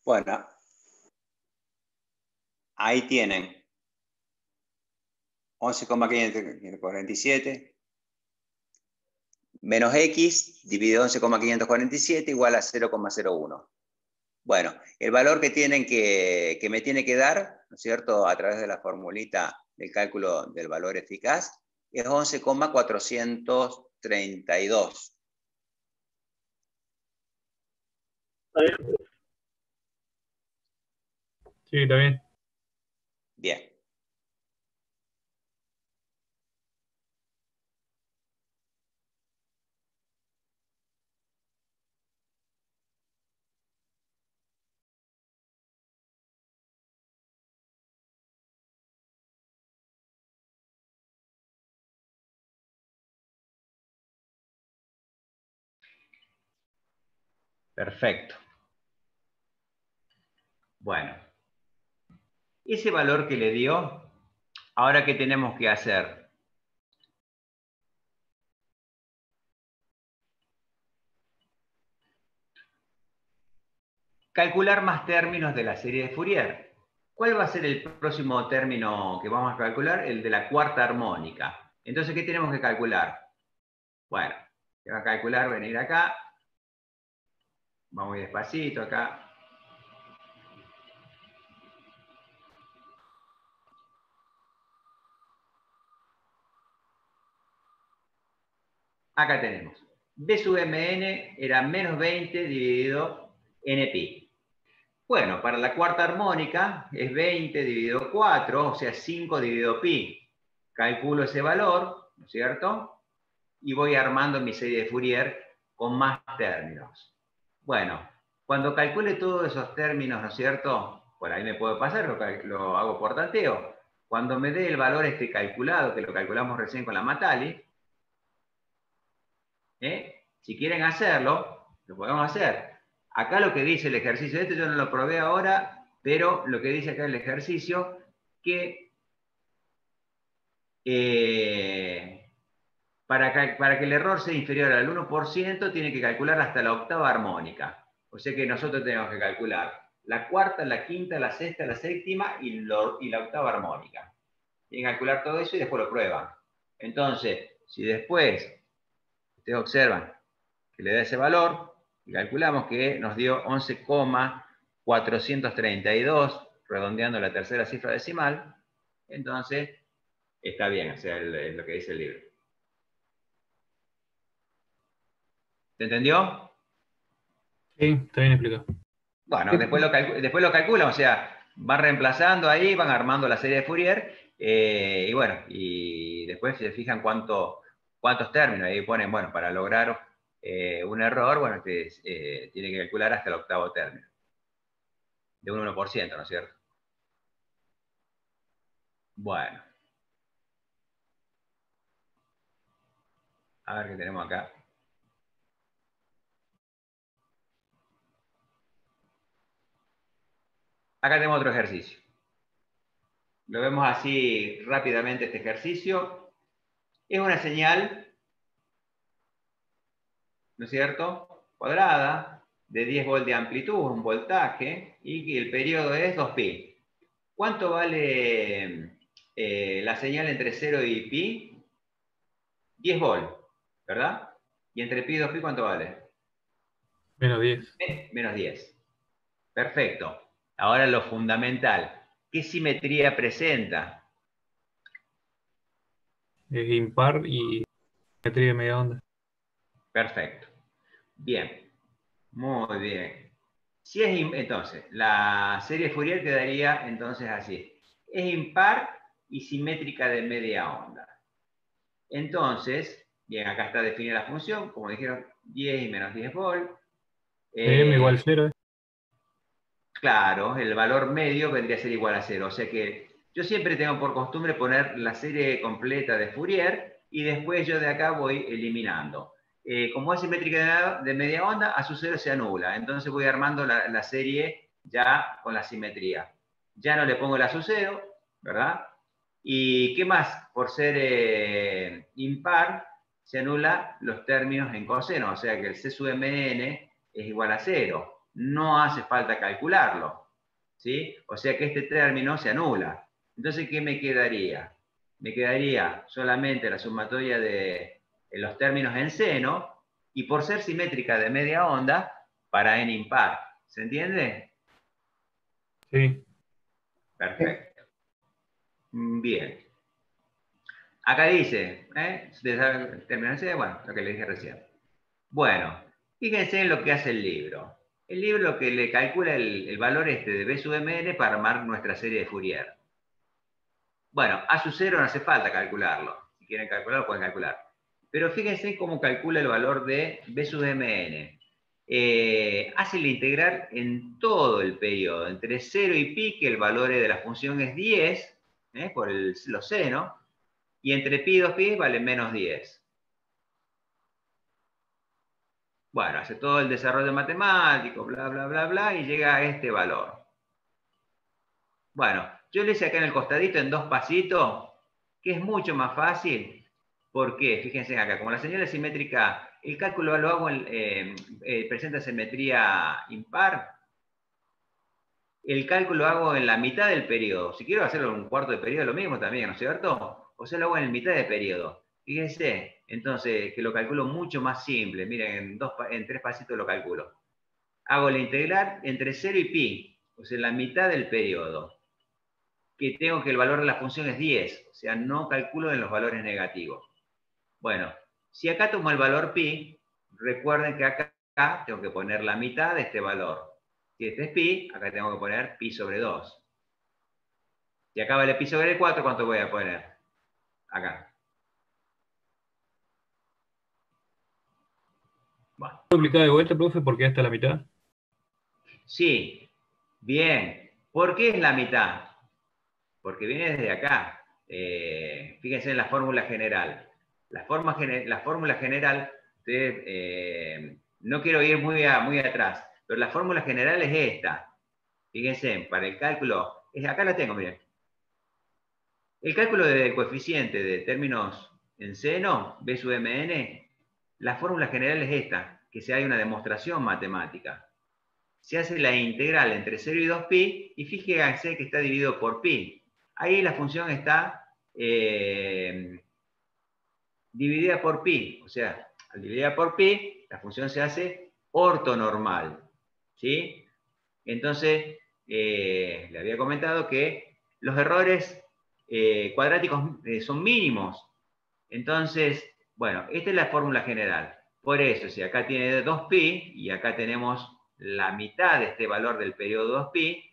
Bueno, ahí tienen once coma quinientos cuarenta y siete menos X dividido once coma quinientos cuarenta y siete igual a cero coma cero uno. Bueno, el valor que, tienen que, que me tiene que dar, ¿no es cierto?, a través de la formulita del cálculo del valor eficaz, es once coma cuatrocientos treinta y dos. Sí, está bien. Bien. Perfecto. Bueno, ese valor que le dio, ahora ¿qué tenemos que hacer? Calcular más términos de la serie de Fourier. ¿Cuál va a ser el próximo término que vamos a calcular? El de la cuarta armónica. Entonces, ¿qué tenemos que calcular? Bueno, se va a calcular, venir acá. Vamos muy despacito acá. Acá tenemos. B sub mn era menos veinte dividido npi. Bueno, para la cuarta armónica es veinte dividido cuatro, o sea, cinco dividido pi. Calculo ese valor, ¿no es cierto? Y voy armando mi serie de Fourier con más términos. Bueno, cuando calcule todos esos términos, ¿no es cierto? Por ahí me puede pasar, lo, lo hago por tanteo. Cuando me dé el valor este calculado, que lo calculamos recién con la Matali, ¿eh? Si quieren hacerlo, lo podemos hacer. Acá lo que dice el ejercicio, este yo no lo probé ahora, pero lo que dice acá el ejercicio, que eh, para, para que el error sea inferior al uno por ciento, tiene que calcular hasta la octava armónica. O sea que nosotros tenemos que calcular la cuarta, la quinta, la sexta, la séptima y, lo, y la octava armónica. Tienen que calcular todo eso y después lo prueban. Entonces, si después ustedes observan que le da ese valor, y calculamos que nos dio once coma cuatrocientos treinta y dos, redondeando la tercera cifra decimal, entonces está bien, o sea, es lo que dice el libro. ¿Se entendió? Sí, está bien explicado. Bueno, después lo, después lo calculan, o sea, van reemplazando ahí, van armando la serie de Fourier, eh, y bueno, y después se fijan cuánto, cuántos términos, ahí ponen, bueno, para lograr eh, un error, bueno, este, eh, tiene que calcular hasta el octavo término. De un uno por ciento, ¿no es cierto? Bueno. A ver qué tenemos acá. Acá tenemos otro ejercicio. Lo vemos así rápidamente este ejercicio. Es una señal, ¿no es cierto?, cuadrada, de diez volts de amplitud, un voltaje, y que el periodo es dos pi. ¿Cuánto vale eh, la señal entre cero y pi? diez volts, ¿verdad? ¿Y entre pi y dos pi cuánto vale? Menos diez. Eh, menos diez. Perfecto. Ahora lo fundamental. ¿Qué simetría presenta? Es impar y simetría de media onda. Perfecto. Bien. Muy bien. Si es, entonces, la serie Fourier quedaría entonces así. Es impar y simétrica de media onda. Entonces, bien, acá está definida la función, como dijeron, diez y menos diez volt. Eh, M igual cero. ¿eh? Claro, el valor medio vendría a ser igual a cero. O sea que yo siempre tengo por costumbre poner la serie completa de Fourier y después yo de acá voy eliminando. Eh, como es simétrica de media onda, a su cero se anula. Entonces voy armando la, la serie ya con la simetría. Ya no le pongo el a su cero, ¿verdad? ¿Y qué más? Por ser eh, impar, se anula los términos en coseno. O sea que el C sub mn es igual a cero. no hace falta calcularlo, ¿sí? O sea que este término se anula. Entonces, ¿qué me quedaría? Me quedaría solamente la sumatoria de los términos en seno, y por ser simétrica de media onda, para n impar. ¿Se entiende? Sí. Perfecto. Bien. Acá dice, ¿eh? Terminancia, bueno, lo que le dije recién. Bueno, fíjense en lo que hace el libro. El libro lo que le calcula el, el valor este de B sub mn para armar nuestra serie de Fourier. Bueno, A sub cero no hace falta calcularlo. Si quieren calcularlo, pueden calcular. Pero fíjense cómo calcula el valor de B sub mn. Eh, hace la integral en todo el periodo, entre cero y pi, que el valor de la función es diez, ¿eh? Por el, los seno, y entre pi y dos pi vale menos diez. Bueno, hace todo el desarrollo matemático, bla, bla, bla, bla, y llega a este valor. Bueno, yo le hice acá en el costadito en dos pasitos, que es mucho más fácil. ¿Por qué? Fíjense acá, como la señal es simétrica, el cálculo lo hago en, eh, eh, presenta simetría impar. El cálculo lo hago en la mitad del periodo. Si quiero hacerlo en un cuarto de periodo, lo mismo también, ¿no es cierto? O sea, lo hago en la mitad de periodo. Fíjense, entonces, que lo calculo mucho más simple. Miren, en, dos, en tres pasitos lo calculo. Hago la integral entre cero y pi, o sea, la mitad del periodo. Que tengo que el valor de la función es diez, o sea, no calculo en los valores negativos. Bueno, si acá tomo el valor pi, recuerden que acá tengo que poner la mitad de este valor. Si este es pi, acá tengo que poner pi sobre dos. Si acá vale pi sobre cuatro, ¿cuánto voy a poner? Acá. Bueno. ¿Puedo explicar de vuelta, profe, por qué hasta la mitad? Sí, bien. ¿Por qué es la mitad? Porque viene desde acá. Eh, fíjense en la fórmula general. La, forma, la fórmula general, ustedes, eh, no quiero ir muy, a, muy atrás, pero la fórmula general es esta. Fíjense, para el cálculo, es, acá la tengo, miren. El cálculo del coeficiente de términos en seno, B sub mn, la fórmula general es esta, que se hay una demostración matemática. Se hace la integral entre cero y dos pi, y fíjense que está dividido por pi. Ahí la función está eh, dividida por pi. O sea, al dividida por pi, la función se hace ortonormal. ¿Sí? Entonces, eh, le había comentado que los errores eh, cuadráticos eh, son mínimos. Entonces, bueno, esta es la fórmula general. Por eso, si acá tiene dos pi, y acá tenemos la mitad de este valor del periodo dos pi,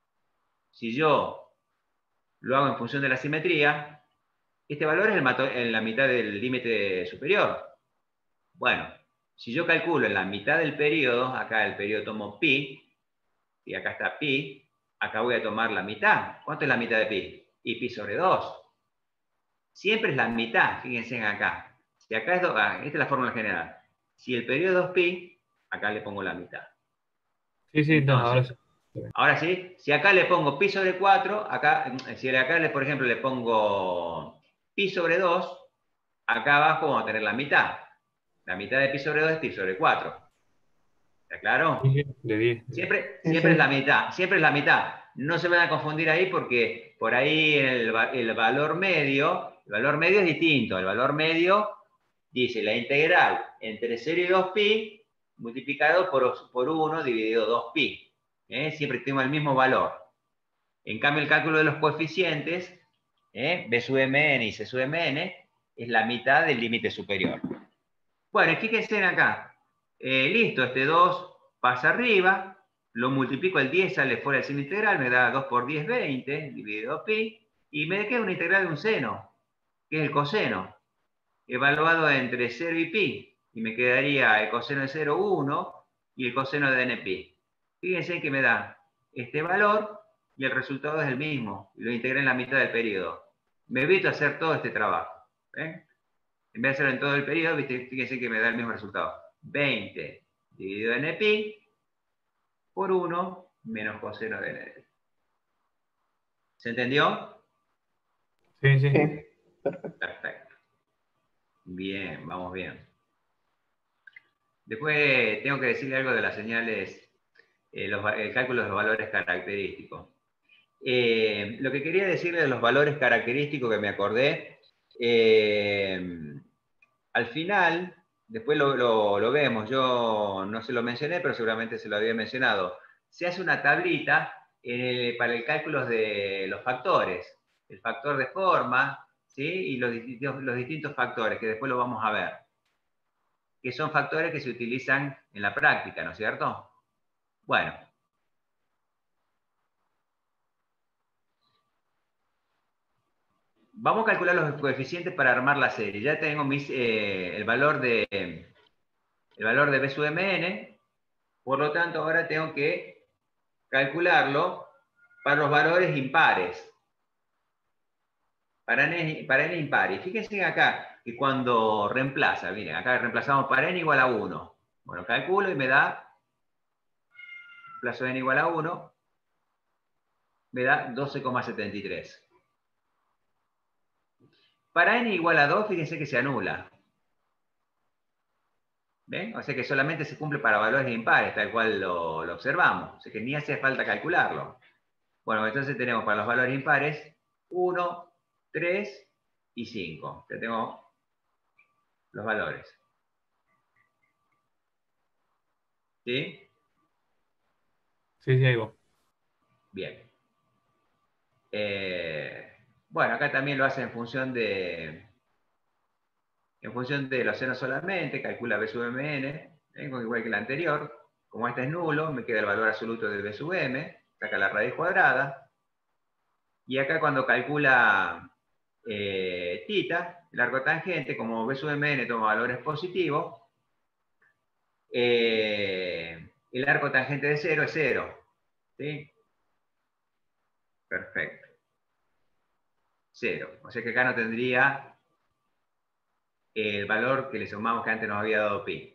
si yo lo hago en función de la simetría, este valor es el, en la mitad del límite superior. Bueno, si yo calculo en la mitad del periodo, acá el periodo tomo pi, y acá está pi, acá voy a tomar la mitad. ¿Cuánto es la mitad de pi? Y pi sobre dos. Siempre es la mitad, fíjense acá. Si acá es dos, ah, esta es la fórmula general. Si el periodo es dos pi, acá le pongo la mitad. Sí, sí, Entonces, no, ahora sí. Ahora sí, si acá le pongo pi sobre cuatro, acá, si acá, por ejemplo, le pongo pi sobre dos, acá abajo vamos a tener la mitad. La mitad de pi sobre dos es pi sobre cuatro. ¿Está claro? Sí, sí, de diez. Siempre, Sí, siempre sí. es la mitad, siempre es la mitad. No se van a confundir ahí porque por ahí el, el valor medio, el valor medio es distinto. El valor medio dice la integral entre cero y dos pi multiplicado por, por uno dividido dos pi. ¿Eh? Siempre tengo el mismo valor. En cambio, el cálculo de los coeficientes, ¿eh? B sub mn y C sub mn, es la mitad del límite superior. Bueno, y fíjense en acá. Eh, listo, este dos pasa arriba, lo multiplico el diez, sale fuera el seno integral, me da dos por diez, veinte, dividido pi, y me queda una integral de un seno, que es el coseno, evaluado entre cero y pi, y me quedaría el coseno de cero, uno, y el coseno de n pi. Fíjense que me da este valor, y el resultado es el mismo, y lo integré en la mitad del periodo. Me evito hacer todo este trabajo. ¿eh? En vez de hacerlo en todo el periodo, fíjense que me da el mismo resultado. veinte dividido en n pi por uno menos coseno de n pi. ¿Se entendió? Sí, sí. Sí, perfecto. Perfecto. Bien, vamos bien. Después tengo que decirle algo de las señales eh, los, el cálculo de los valores característicos. Eh, lo que quería decirle de los valores característicos que me acordé, eh, al final, después lo, lo, lo vemos, yo no se lo mencioné, pero seguramente se lo había mencionado, se hace una tablita en el, para el cálculo de los factores, el factor de forma, ¿sí? Y los distintos, los distintos factores, que después lo vamos a ver, que son factores que se utilizan en la práctica, ¿no es cierto? Bueno. Vamos a calcular los coeficientes para armar la serie. Ya tengo mis, eh, el valor de el valor de B sub mn, por lo tanto ahora tengo que calcularlo para los valores impares. Para n, para n impar. Y fíjense acá que cuando reemplaza, miren, acá reemplazamos para n igual a uno. Bueno, calculo y me da, reemplazo n igual a uno, me da doce coma setenta y tres. Para n igual a dos, fíjense que se anula. ¿Ven? O sea que solamente se cumple para valores impares, tal cual lo, lo observamos. O sea que ni hace falta calcularlo. Bueno, entonces tenemos para los valores impares uno, tres y cinco. Ya tengo los valores. ¿Sí? Sí, sí, ahí va. Bien. Eh, bueno, acá también lo hace en función de en función de los senos solamente, calcula B sub mn, ¿eh? Igual que el anterior. Como este es nulo, me queda el valor absoluto de B sub m, saca la raíz cuadrada. Y acá cuando calcula eh, θ, el arco tangente, como B sub mn toma valores positivos, eh, el arco tangente de cero es cero. ¿Sí? Perfecto. cero. O sea que acá no tendría el valor que le sumamos que antes nos había dado pi.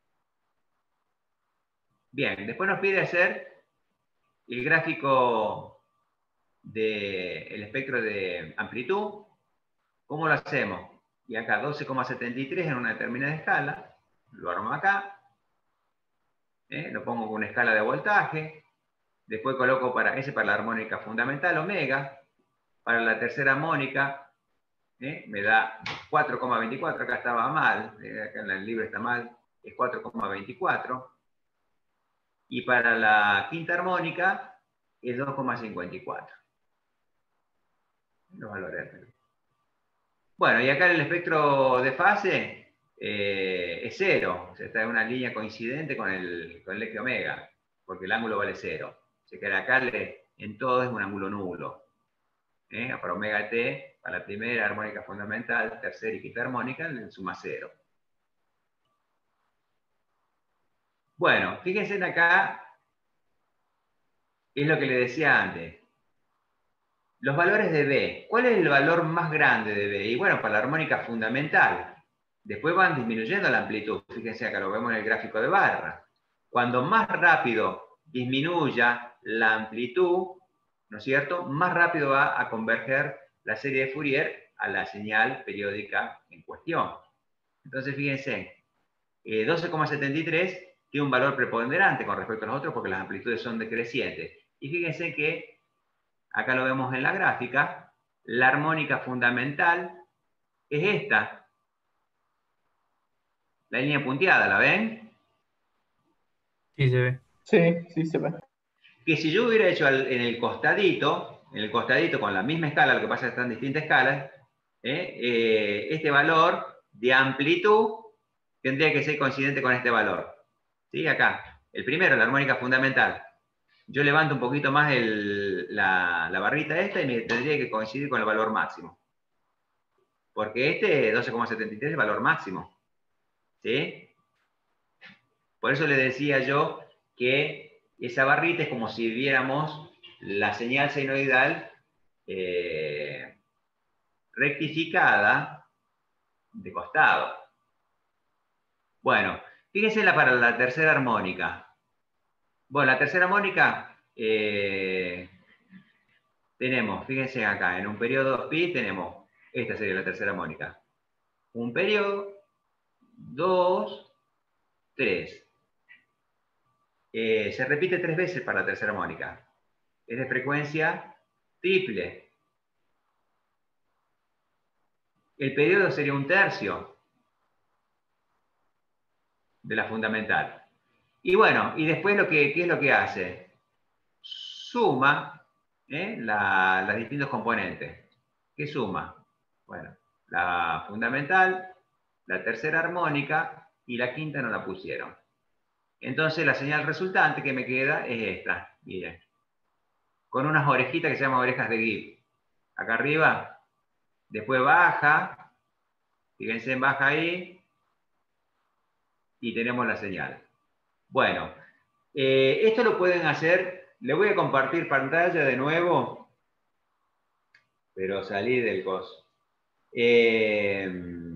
Bien, después nos pide hacer el gráfico del espectro de amplitud. ¿Cómo lo hacemos? Y acá doce coma setenta y tres en una determinada escala, lo armo acá, ¿eh? Lo pongo con una escala de voltaje, después coloco para ese para la armónica fundamental, omega, para la tercera armónica, ¿eh? Me da cuatro coma veinticuatro, acá estaba mal, ¿eh? Acá en el libro está mal, es cuatro coma veinticuatro, y para la quinta armónica es dos coma cincuenta y cuatro. Los valores. Bueno, y acá el espectro de fase eh, es cero, o sea, está en una línea coincidente con el, con el eje omega, porque el ángulo vale cero. O sea que acá le, en todo es un ángulo nulo. ¿Eh? Para omega t, para la primera armónica fundamental, tercera y quinta armónica, le suma cero. Bueno, fíjense en acá, es lo que le decía antes. Los valores de B. ¿Cuál es el valor más grande de B? Y bueno, para la armónica fundamental. Después van disminuyendo la amplitud. Fíjense acá, lo vemos en el gráfico de barra. Cuando más rápido disminuya la amplitud, ¿no es cierto?, más rápido va a converger la serie de Fourier a la señal periódica en cuestión. Entonces, fíjense, eh, doce coma setenta y tres tiene un valor preponderante con respecto a los otros porque las amplitudes son decrecientes. Y fíjense que, acá lo vemos en la gráfica, la armónica fundamental es esta. La línea punteada, ¿la ven? Sí, se ve. Sí, sí se ve. Que si yo hubiera hecho en el costadito, en el costadito con la misma escala, lo que pasa es que están distintas escalas, ¿eh? Eh, este valor de amplitud tendría que ser coincidente con este valor. ¿Sí? Acá, el primero, la armónica fundamental. Yo levanto un poquito más el, la, la barrita esta y me tendría que coincidir con el valor máximo. Porque este doce coma setenta y tres es el valor máximo. ¿Sí? Por eso le decía yo que esa barrita es como si viéramos la señal senoidal eh, rectificada de costado. Bueno, fíjense la para la tercera armónica. Bueno, la tercera armónica eh, tenemos, fíjense acá, en un periodo pi tenemos, esta sería la tercera armónica. Un periodo, dos, tres. eh, se repite tres veces para la tercera armónica. Es de frecuencia triple. El periodo sería un tercio de la fundamental. Y bueno, y después lo que, ¿qué es lo que hace? Suma ¿eh? la, los distintos componentes. ¿Qué suma? Bueno, la fundamental, la tercera armónica y la quinta no la pusieron. Entonces la señal resultante que me queda es esta, miren, con unas orejitas que se llaman orejas de Gibb. Acá arriba, después baja, fíjense en baja ahí, y tenemos la señal. Bueno, eh, esto lo pueden hacer, le voy a compartir pantalla de nuevo, pero salí del coso. Eh,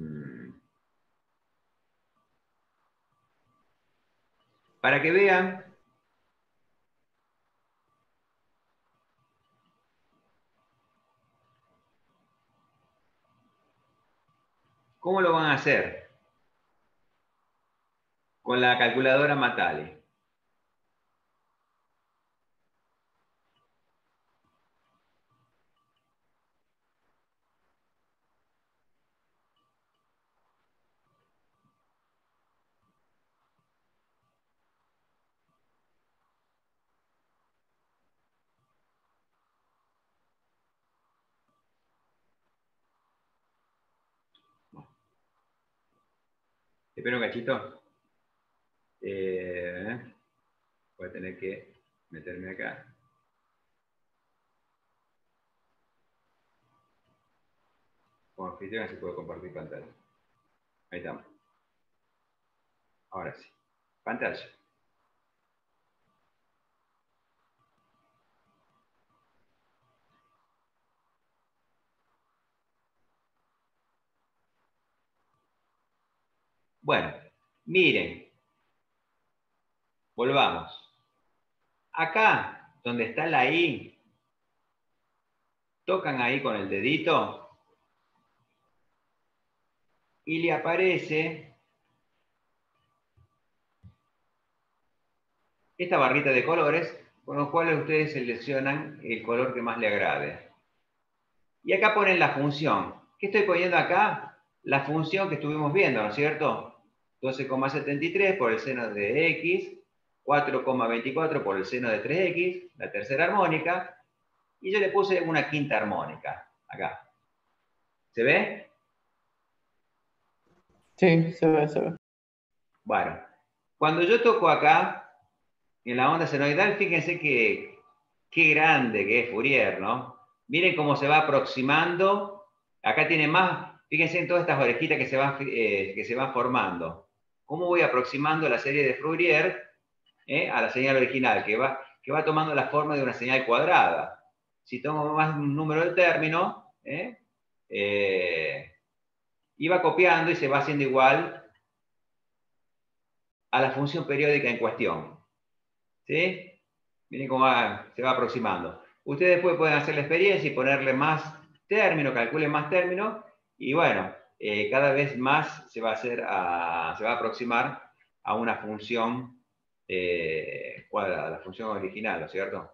para que vean cómo lo van a hacer con la calculadora Matale. Espera un cachito. Eh, voy a tener que meterme acá. Como anfitrión se puede compartir pantalla. Ahí estamos. Ahora sí. Pantalla. Bueno, miren. Volvamos. Acá, donde está la I, tocan ahí con el dedito y le aparece esta barrita de colores, con los cuales ustedes seleccionan el color que más le agrade. Y acá ponen la función. ¿Qué estoy poniendo acá? La función que estuvimos viendo, ¿no es cierto? doce coma setenta y tres por el seno de X, cuatro coma veinticuatro por el seno de tres X, la tercera armónica, y yo le puse una quinta armónica, acá. ¿Se ve? Sí, se ve, se ve. Bueno, cuando yo toco acá, en la onda senoidal, fíjense que qué grande que es Fourier, ¿no? Miren cómo se va aproximando. Acá tiene más, fíjense en todas estas orejitas que se van, eh, que se van formando. ¿Cómo voy aproximando la serie de Fourier eh, a la señal original? Que va, que va tomando la forma de una señal cuadrada. Si tomo más un número de términos, eh, eh, y va copiando y se va haciendo igual a la función periódica en cuestión. ¿Sí? Miren cómo va, se va aproximando. Ustedes después pueden hacer la experiencia y ponerle más términos, calculen más términos, y bueno, eh, cada vez más se va a hacer, a, se va a aproximar a una función eh, cuadrada, la función original, ¿no es cierto?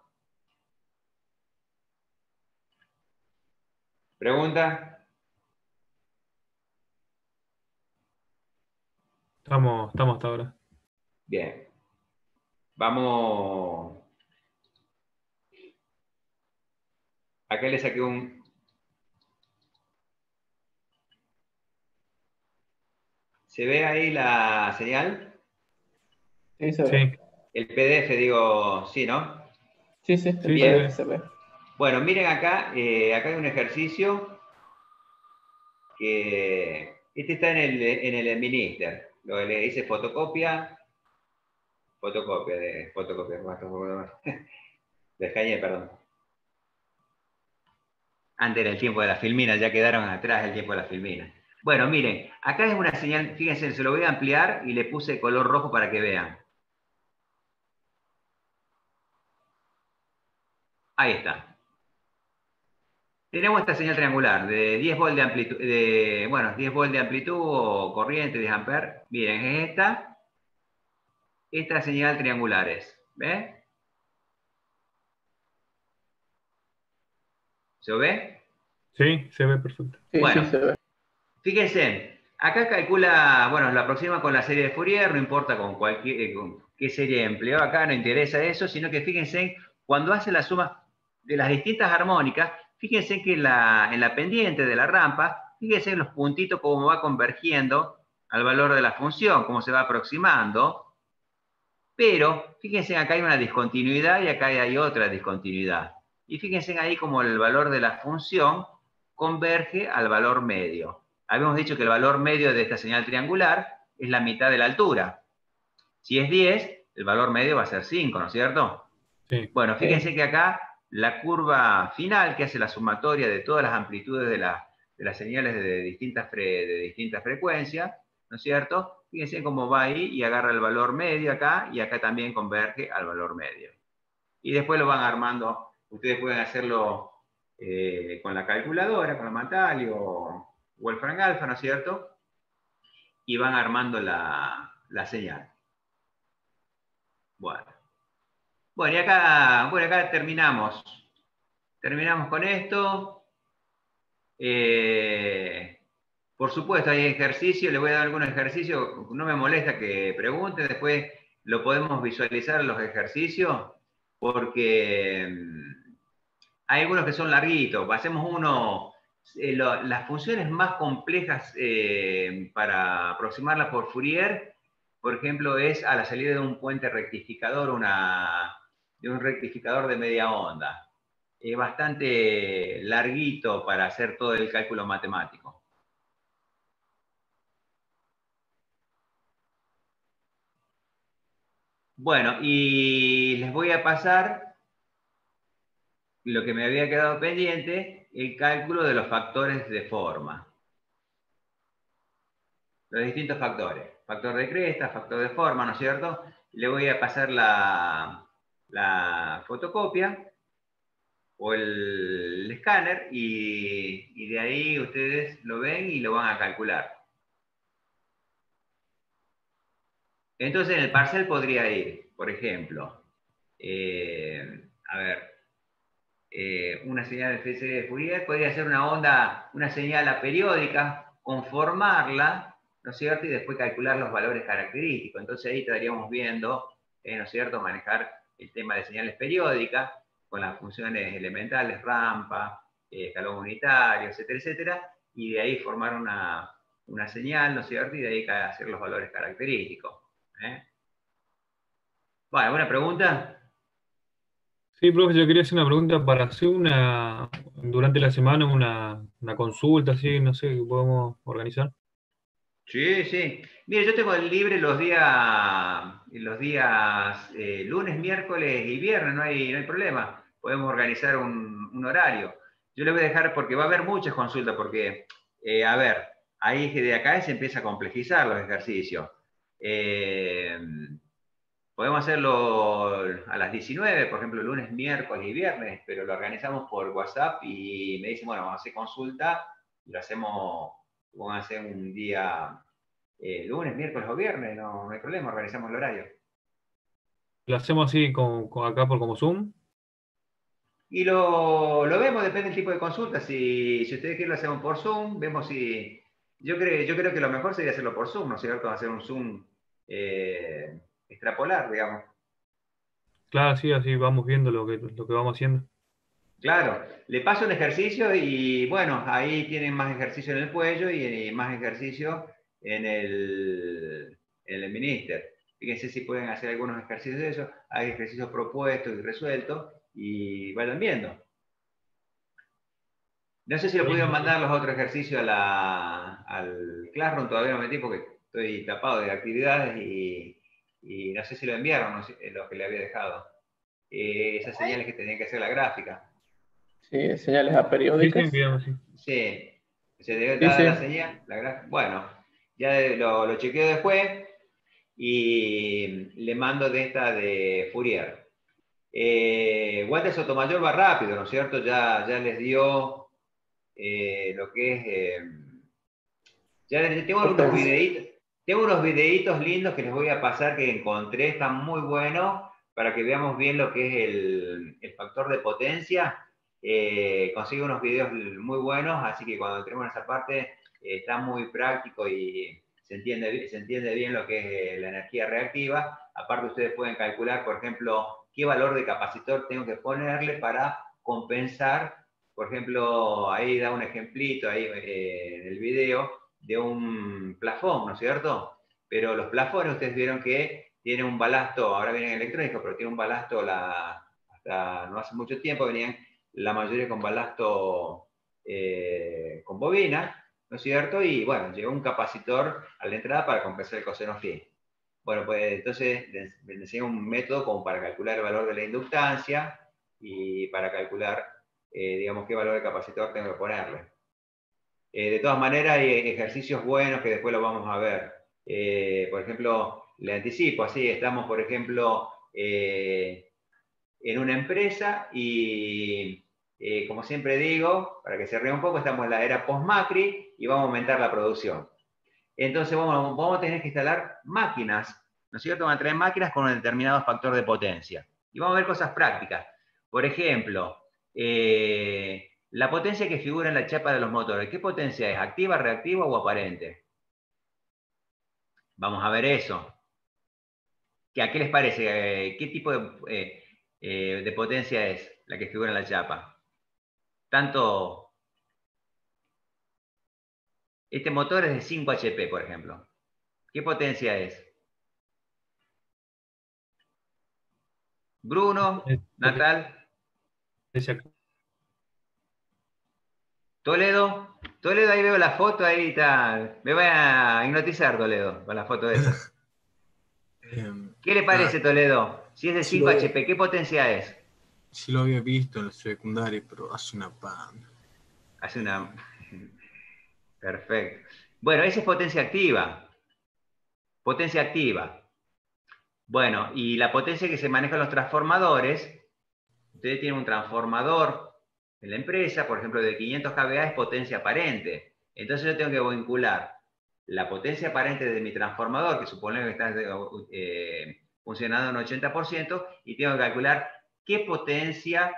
¿Pregunta? Estamos, estamos hasta ahora. Bien. Vamos. Acá le saqué un... ¿Se ve ahí la señal? Sí, se ve. Sí, El P D F, digo, sí, ¿no? Sí, sí, el Sí, P D F se se ve. Bueno, miren acá, eh, acá hay un ejercicio que... Este está en el, en el Minister. Lo que le dice fotocopia, fotocopia, de fotocopia, de escañé, perdón. Antes era el tiempo de la filmina, ya quedaron atrás el tiempo de la filmina. Bueno, miren, acá es una señal, fíjense, se lo voy a ampliar y le puse color rojo para que vean. Ahí está. Tenemos esta señal triangular de diez volts de amplitud, de, bueno, diez volts de amplitud o corriente, diez amperes. Miren, es esta. Esta señal triangular es. ¿Ve? ¿Se ve? Sí, se ve perfecto. Sí, Bueno. sí, se ve. Fíjense, acá calcula, bueno, lo aproxima con la serie de Fourier, no importa con, cualquier, eh, con qué serie empleó acá, no interesa eso, sino que fíjense, cuando hace la suma de las distintas armónicas, fíjense que la, en la pendiente de la rampa, fíjense en los puntitos cómo va convergiendo al valor de la función, cómo se va aproximando, pero fíjense acá hay una discontinuidad y acá hay otra discontinuidad. Y fíjense ahí como el valor de la función converge al valor medio. Habíamos dicho que el valor medio de esta señal triangular es la mitad de la altura. Si es diez, el valor medio va a ser cinco, ¿no es cierto? Sí. Bueno, fíjense que acá la curva final, que hace la sumatoria de todas las amplitudes de, la, de las señales de distintas, fre, de distintas frecuencias, ¿no es cierto? Fíjense cómo va ahí y agarra el valor medio acá, y acá también converge al valor medio. Y después lo van armando, ustedes pueden hacerlo eh, con la calculadora, con la Matali o Wolfram Alpha, ¿no es cierto? Y van armando la, la señal. Bueno. Bueno, y acá, bueno, acá terminamos. Terminamos con esto. Eh, por supuesto, hay ejercicio, le voy a dar algunos ejercicios, no me molesta que pregunten, después lo podemos visualizar los ejercicios, porque hay algunos que son larguitos. Hacemos uno, eh, lo, las funciones más complejas eh, para aproximarlas por Fourier, por ejemplo, es a la salida de un puente rectificador, una, de un rectificador de media onda. Es bastante larguito para hacer todo el cálculo matemático. Bueno, y les voy a pasar lo que me había quedado pendiente, el cálculo de los factores de forma. Los distintos factores. Factor de cresta, factor de forma, ¿no es cierto? Le voy a pasar la, la fotocopia o el, el escáner y, y de ahí ustedes lo ven y lo van a calcular. Entonces en el parcial podría ir, por ejemplo, eh, a ver, eh, una señal de serie de Fourier podría ser una onda, una señal aperiódica, conformarla, ¿no es cierto? Y después calcular los valores característicos. Entonces ahí estaríamos viendo, eh, ¿no es cierto?, manejar el tema de señales periódicas con las funciones elementales, rampa, eh, escalón unitario, etcétera, etcétera, y de ahí formar una, una señal, ¿no es cierto? Y de ahí hacer los valores característicos. ¿Eh? Bueno, ¿alguna pregunta? Sí, profe, yo quería hacer una pregunta para hacer una, durante la semana, una, una consulta, así, no sé, que podemos organizar. Sí, sí. Mire, yo tengo libre los días, los días eh, lunes, miércoles y viernes, no hay, no hay problema. Podemos organizar un, un horario. Yo le voy a dejar, porque va a haber muchas consultas, porque, eh, a ver, ahí de acá se empieza a complejizar los ejercicios. Eh, podemos hacerlo a las diecinueve, por ejemplo, lunes, miércoles y viernes, pero lo organizamos por WhatsApp y me dicen, bueno, vamos a hacer consulta y lo hacemos, vamos a hacer un día eh, lunes, miércoles o viernes, no, no hay problema, organizamos el horario. ¿Lo hacemos así con, con acá por como Zoom? Y lo, lo vemos, depende del tipo de consulta. Si, si ustedes quieren lo hacemos por Zoom, vemos si... Yo creo, yo creo que lo mejor sería hacerlo por Zoom, ¿no es cierto? Hacer un Zoom eh, extrapolar, digamos. Claro, sí, así vamos viendo lo que, lo que vamos haciendo. Claro, le paso un ejercicio y bueno, ahí tienen más ejercicio en el cuello y más ejercicio en el, en el Minister. Fíjense si pueden hacer algunos ejercicios de eso. Hay ejercicios propuestos y resueltos y vayan viendo. No sé si lo pudieron mandar los otros ejercicios a la, al Classroom, todavía no metí porque estoy tapado de actividades y, y no sé si lo enviaron, no sé, lo que le había dejado. Eh, esas señales que tenían que hacer la gráfica. Sí, señales aperiódicas. Sí, sí, sí. Se debe Sí, dar sí. la señal. La gráfica. Bueno, ya lo, lo chequeo después y le mando de esta de Fourier. Eh, Walter Sotomayor va rápido, ¿no es cierto? Ya, ya les dio eh, lo que es... Eh, ya les, tengo unos videitos, tengo unos videitos lindos que les voy a pasar que encontré, están muy buenos para que veamos bien lo que es el, el factor de potencia. Eh, consigue unos videos muy buenos, así que cuando entremos en esa parte eh, está muy práctico y se entiende, se entiende bien lo que es eh, la energía reactiva. Aparte ustedes pueden calcular, por ejemplo, qué valor de capacitor tengo que ponerle para compensar. Por ejemplo, ahí da un ejemplito ahí eh, en el video de un plafón, ¿no es cierto? Pero los plafones ustedes vieron que tiene un balasto, ahora vienen electrónicos, pero tiene un balasto, la, hasta no hace mucho tiempo venían la mayoría con balasto eh, con bobina, ¿no es cierto? Y bueno, llegó un capacitor a la entrada para compensar el coseno phi. Bueno, pues entonces les, les enseño un método como para calcular el valor de la inductancia y para calcular, eh, digamos, qué valor de capacitor tengo que ponerle. Eh, de todas maneras, hay ejercicios buenos que después lo vamos a ver. Eh, por ejemplo, le anticipo, así estamos, por ejemplo, eh, en una empresa y, eh, como siempre digo, para que se ría un poco, estamos en la era post-Macri y vamos a aumentar la producción. Entonces vamos, vamos a tener que instalar máquinas, ¿no es cierto? Van a traer máquinas con un determinado factor de potencia. Y vamos a ver cosas prácticas. Por ejemplo, eh, la potencia que figura en la chapa de los motores, ¿qué potencia es? ¿Activa, reactiva o aparente? Vamos a ver eso. ¿A qué les parece? ¿Qué tipo de, eh, eh, de potencia es la que figura en la chapa? Tanto... Este motor es de cinco H P, por ejemplo. ¿Qué potencia es? Bruno, Natal, Toledo. Toledo, ahí veo la foto, ahí está. Me voy a hipnotizar, Toledo, con la foto de esa. ¿Qué le parece, Toledo? Si es de cinco H P, ¿qué potencia es? Sí lo había visto en la secundaria, pero hace una pan. Hace una... Perfecto. Bueno, esa es potencia activa. Potencia activa. Bueno, y la potencia que se maneja en los transformadores, ustedes tienen un transformador en la empresa, por ejemplo, de quinientos kVA es potencia aparente. Entonces yo tengo que vincular la potencia aparente de mi transformador, que supone que está eh, funcionando en ochenta por ciento, y tengo que calcular qué potencia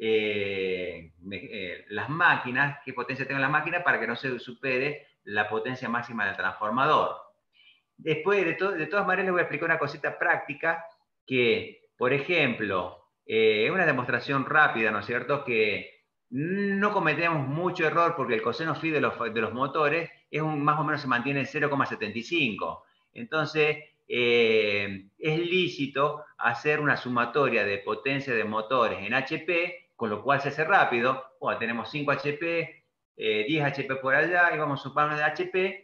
eh, me, eh, las máquinas, qué potencia tengo en las máquinas para que no se supere la potencia máxima del transformador. Después, de, to de todas maneras, les voy a explicar una cosita práctica que, por ejemplo, es eh, una demostración rápida, ¿no es cierto?, que no cometemos mucho error porque el coseno phi de los, de los motores es un, más o menos se mantiene en cero coma setenta y cinco. Entonces, eh, es lícito hacer una sumatoria de potencia de motores en H P, con lo cual se hace rápido. Bueno, tenemos cinco H P, eh, diez H P por allá, y vamos a sumar de H P,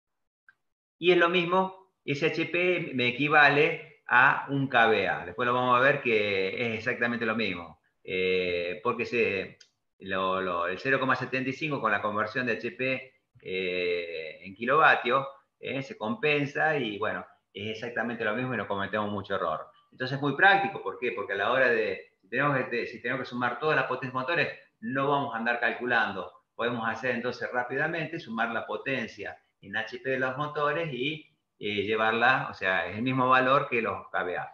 y es lo mismo, ese H P me equivale a un kVA. Después lo vamos a ver que es exactamente lo mismo, eh, porque se, lo, lo, el cero coma setenta y cinco con la conversión de H P eh, en kilovatios eh, se compensa y bueno, es exactamente lo mismo y no cometemos mucho error. Entonces es muy práctico, ¿por qué? Porque a la hora de, si tenemos que, si tenemos que sumar todas las potencias motores, no vamos a andar calculando. Podemos hacer entonces rápidamente, sumar la potencia en H P de los motores y eh, llevarla, o sea, es el mismo valor que los kVA.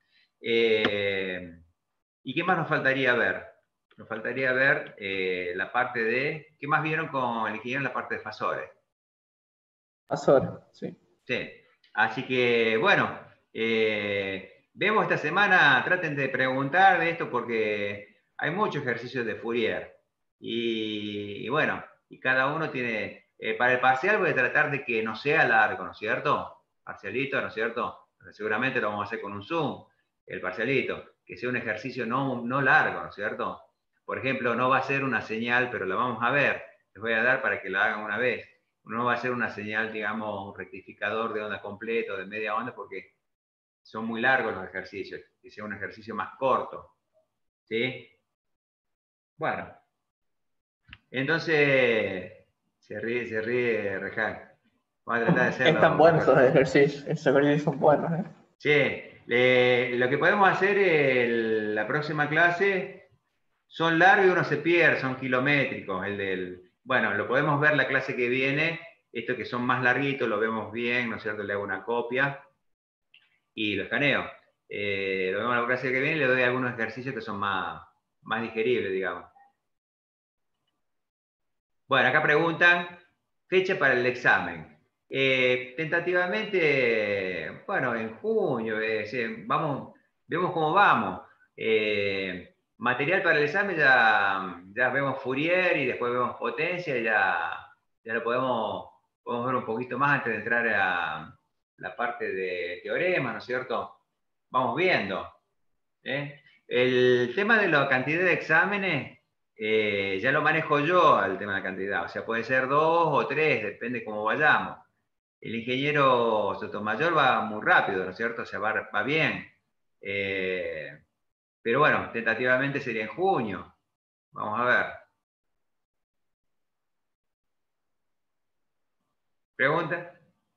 Eh, ¿Y qué más nos faltaría ver? Nos faltaría ver eh, la parte de... ¿Qué más vieron con el ingeniero en la parte de fasores? Fasores, sí. Sí. Así que, bueno, eh, vemos esta semana, traten de preguntar de esto porque hay muchos ejercicios de Fourier. Y, y bueno, y cada uno tiene... Eh, para el parcial voy a tratar de que no sea largo, ¿no es cierto? Parcialito, ¿no es cierto? Seguramente lo vamos a hacer con un Zoom, el parcialito. Que sea un ejercicio no, no largo, ¿no es cierto? Por ejemplo, no va a ser una señal, pero la vamos a ver. Les voy a dar para que la hagan una vez. No va a ser una señal, digamos, un rectificador de onda completa o de media onda, porque son muy largos los ejercicios. Que sea un ejercicio más corto. ¿Sí? Bueno. Entonces... Se ríe, se ríe, Reján. Vamos a tratar de hacerlo. Están buenos esos ejercicios, esos ejercicios son buenos. ¿eh? Sí, le, lo que podemos hacer en la próxima clase son largos y uno se pierde, son kilométricos. El del, bueno, lo podemos ver la clase que viene, estos que son más larguitos, lo vemos bien, ¿no es cierto? Le hago una copia y lo escaneo. Eh, lo vemos la clase que viene y le doy algunos ejercicios que son más, más digeribles, digamos. Bueno, acá preguntan, fecha para el examen. Eh, tentativamente, bueno, en junio, eh, sí, vamos, vemos cómo vamos. Eh, material para el examen ya, ya vemos Fourier y después vemos potencia, y ya, ya lo podemos, podemos ver un poquito más antes de entrar a la parte de teorema, ¿no es cierto? Vamos viendo. ¿eh? El tema de la cantidad de exámenes, eh, ya lo manejo yo, el tema de la cantidad. O sea, puede ser dos o tres, depende cómo vayamos. El ingeniero Sotomayor va muy rápido, ¿no es cierto? O sea, va, va bien. Eh, pero bueno, tentativamente sería en junio. Vamos a ver. ¿Pregunta?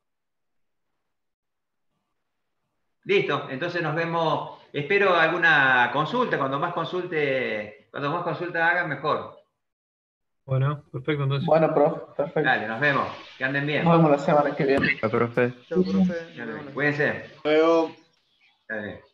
Listo, entonces nos vemos. Espero alguna consulta. Cuando más consulte, cuando más consulta hagan, mejor. Bueno, perfecto, entonces. Bueno, profe, perfecto. Dale, nos vemos. Que anden bien. Nos vemos la semana que viene. Ah, profe. Chao, profe. Nos Dale, vemos la cuídense. Luego. Dale.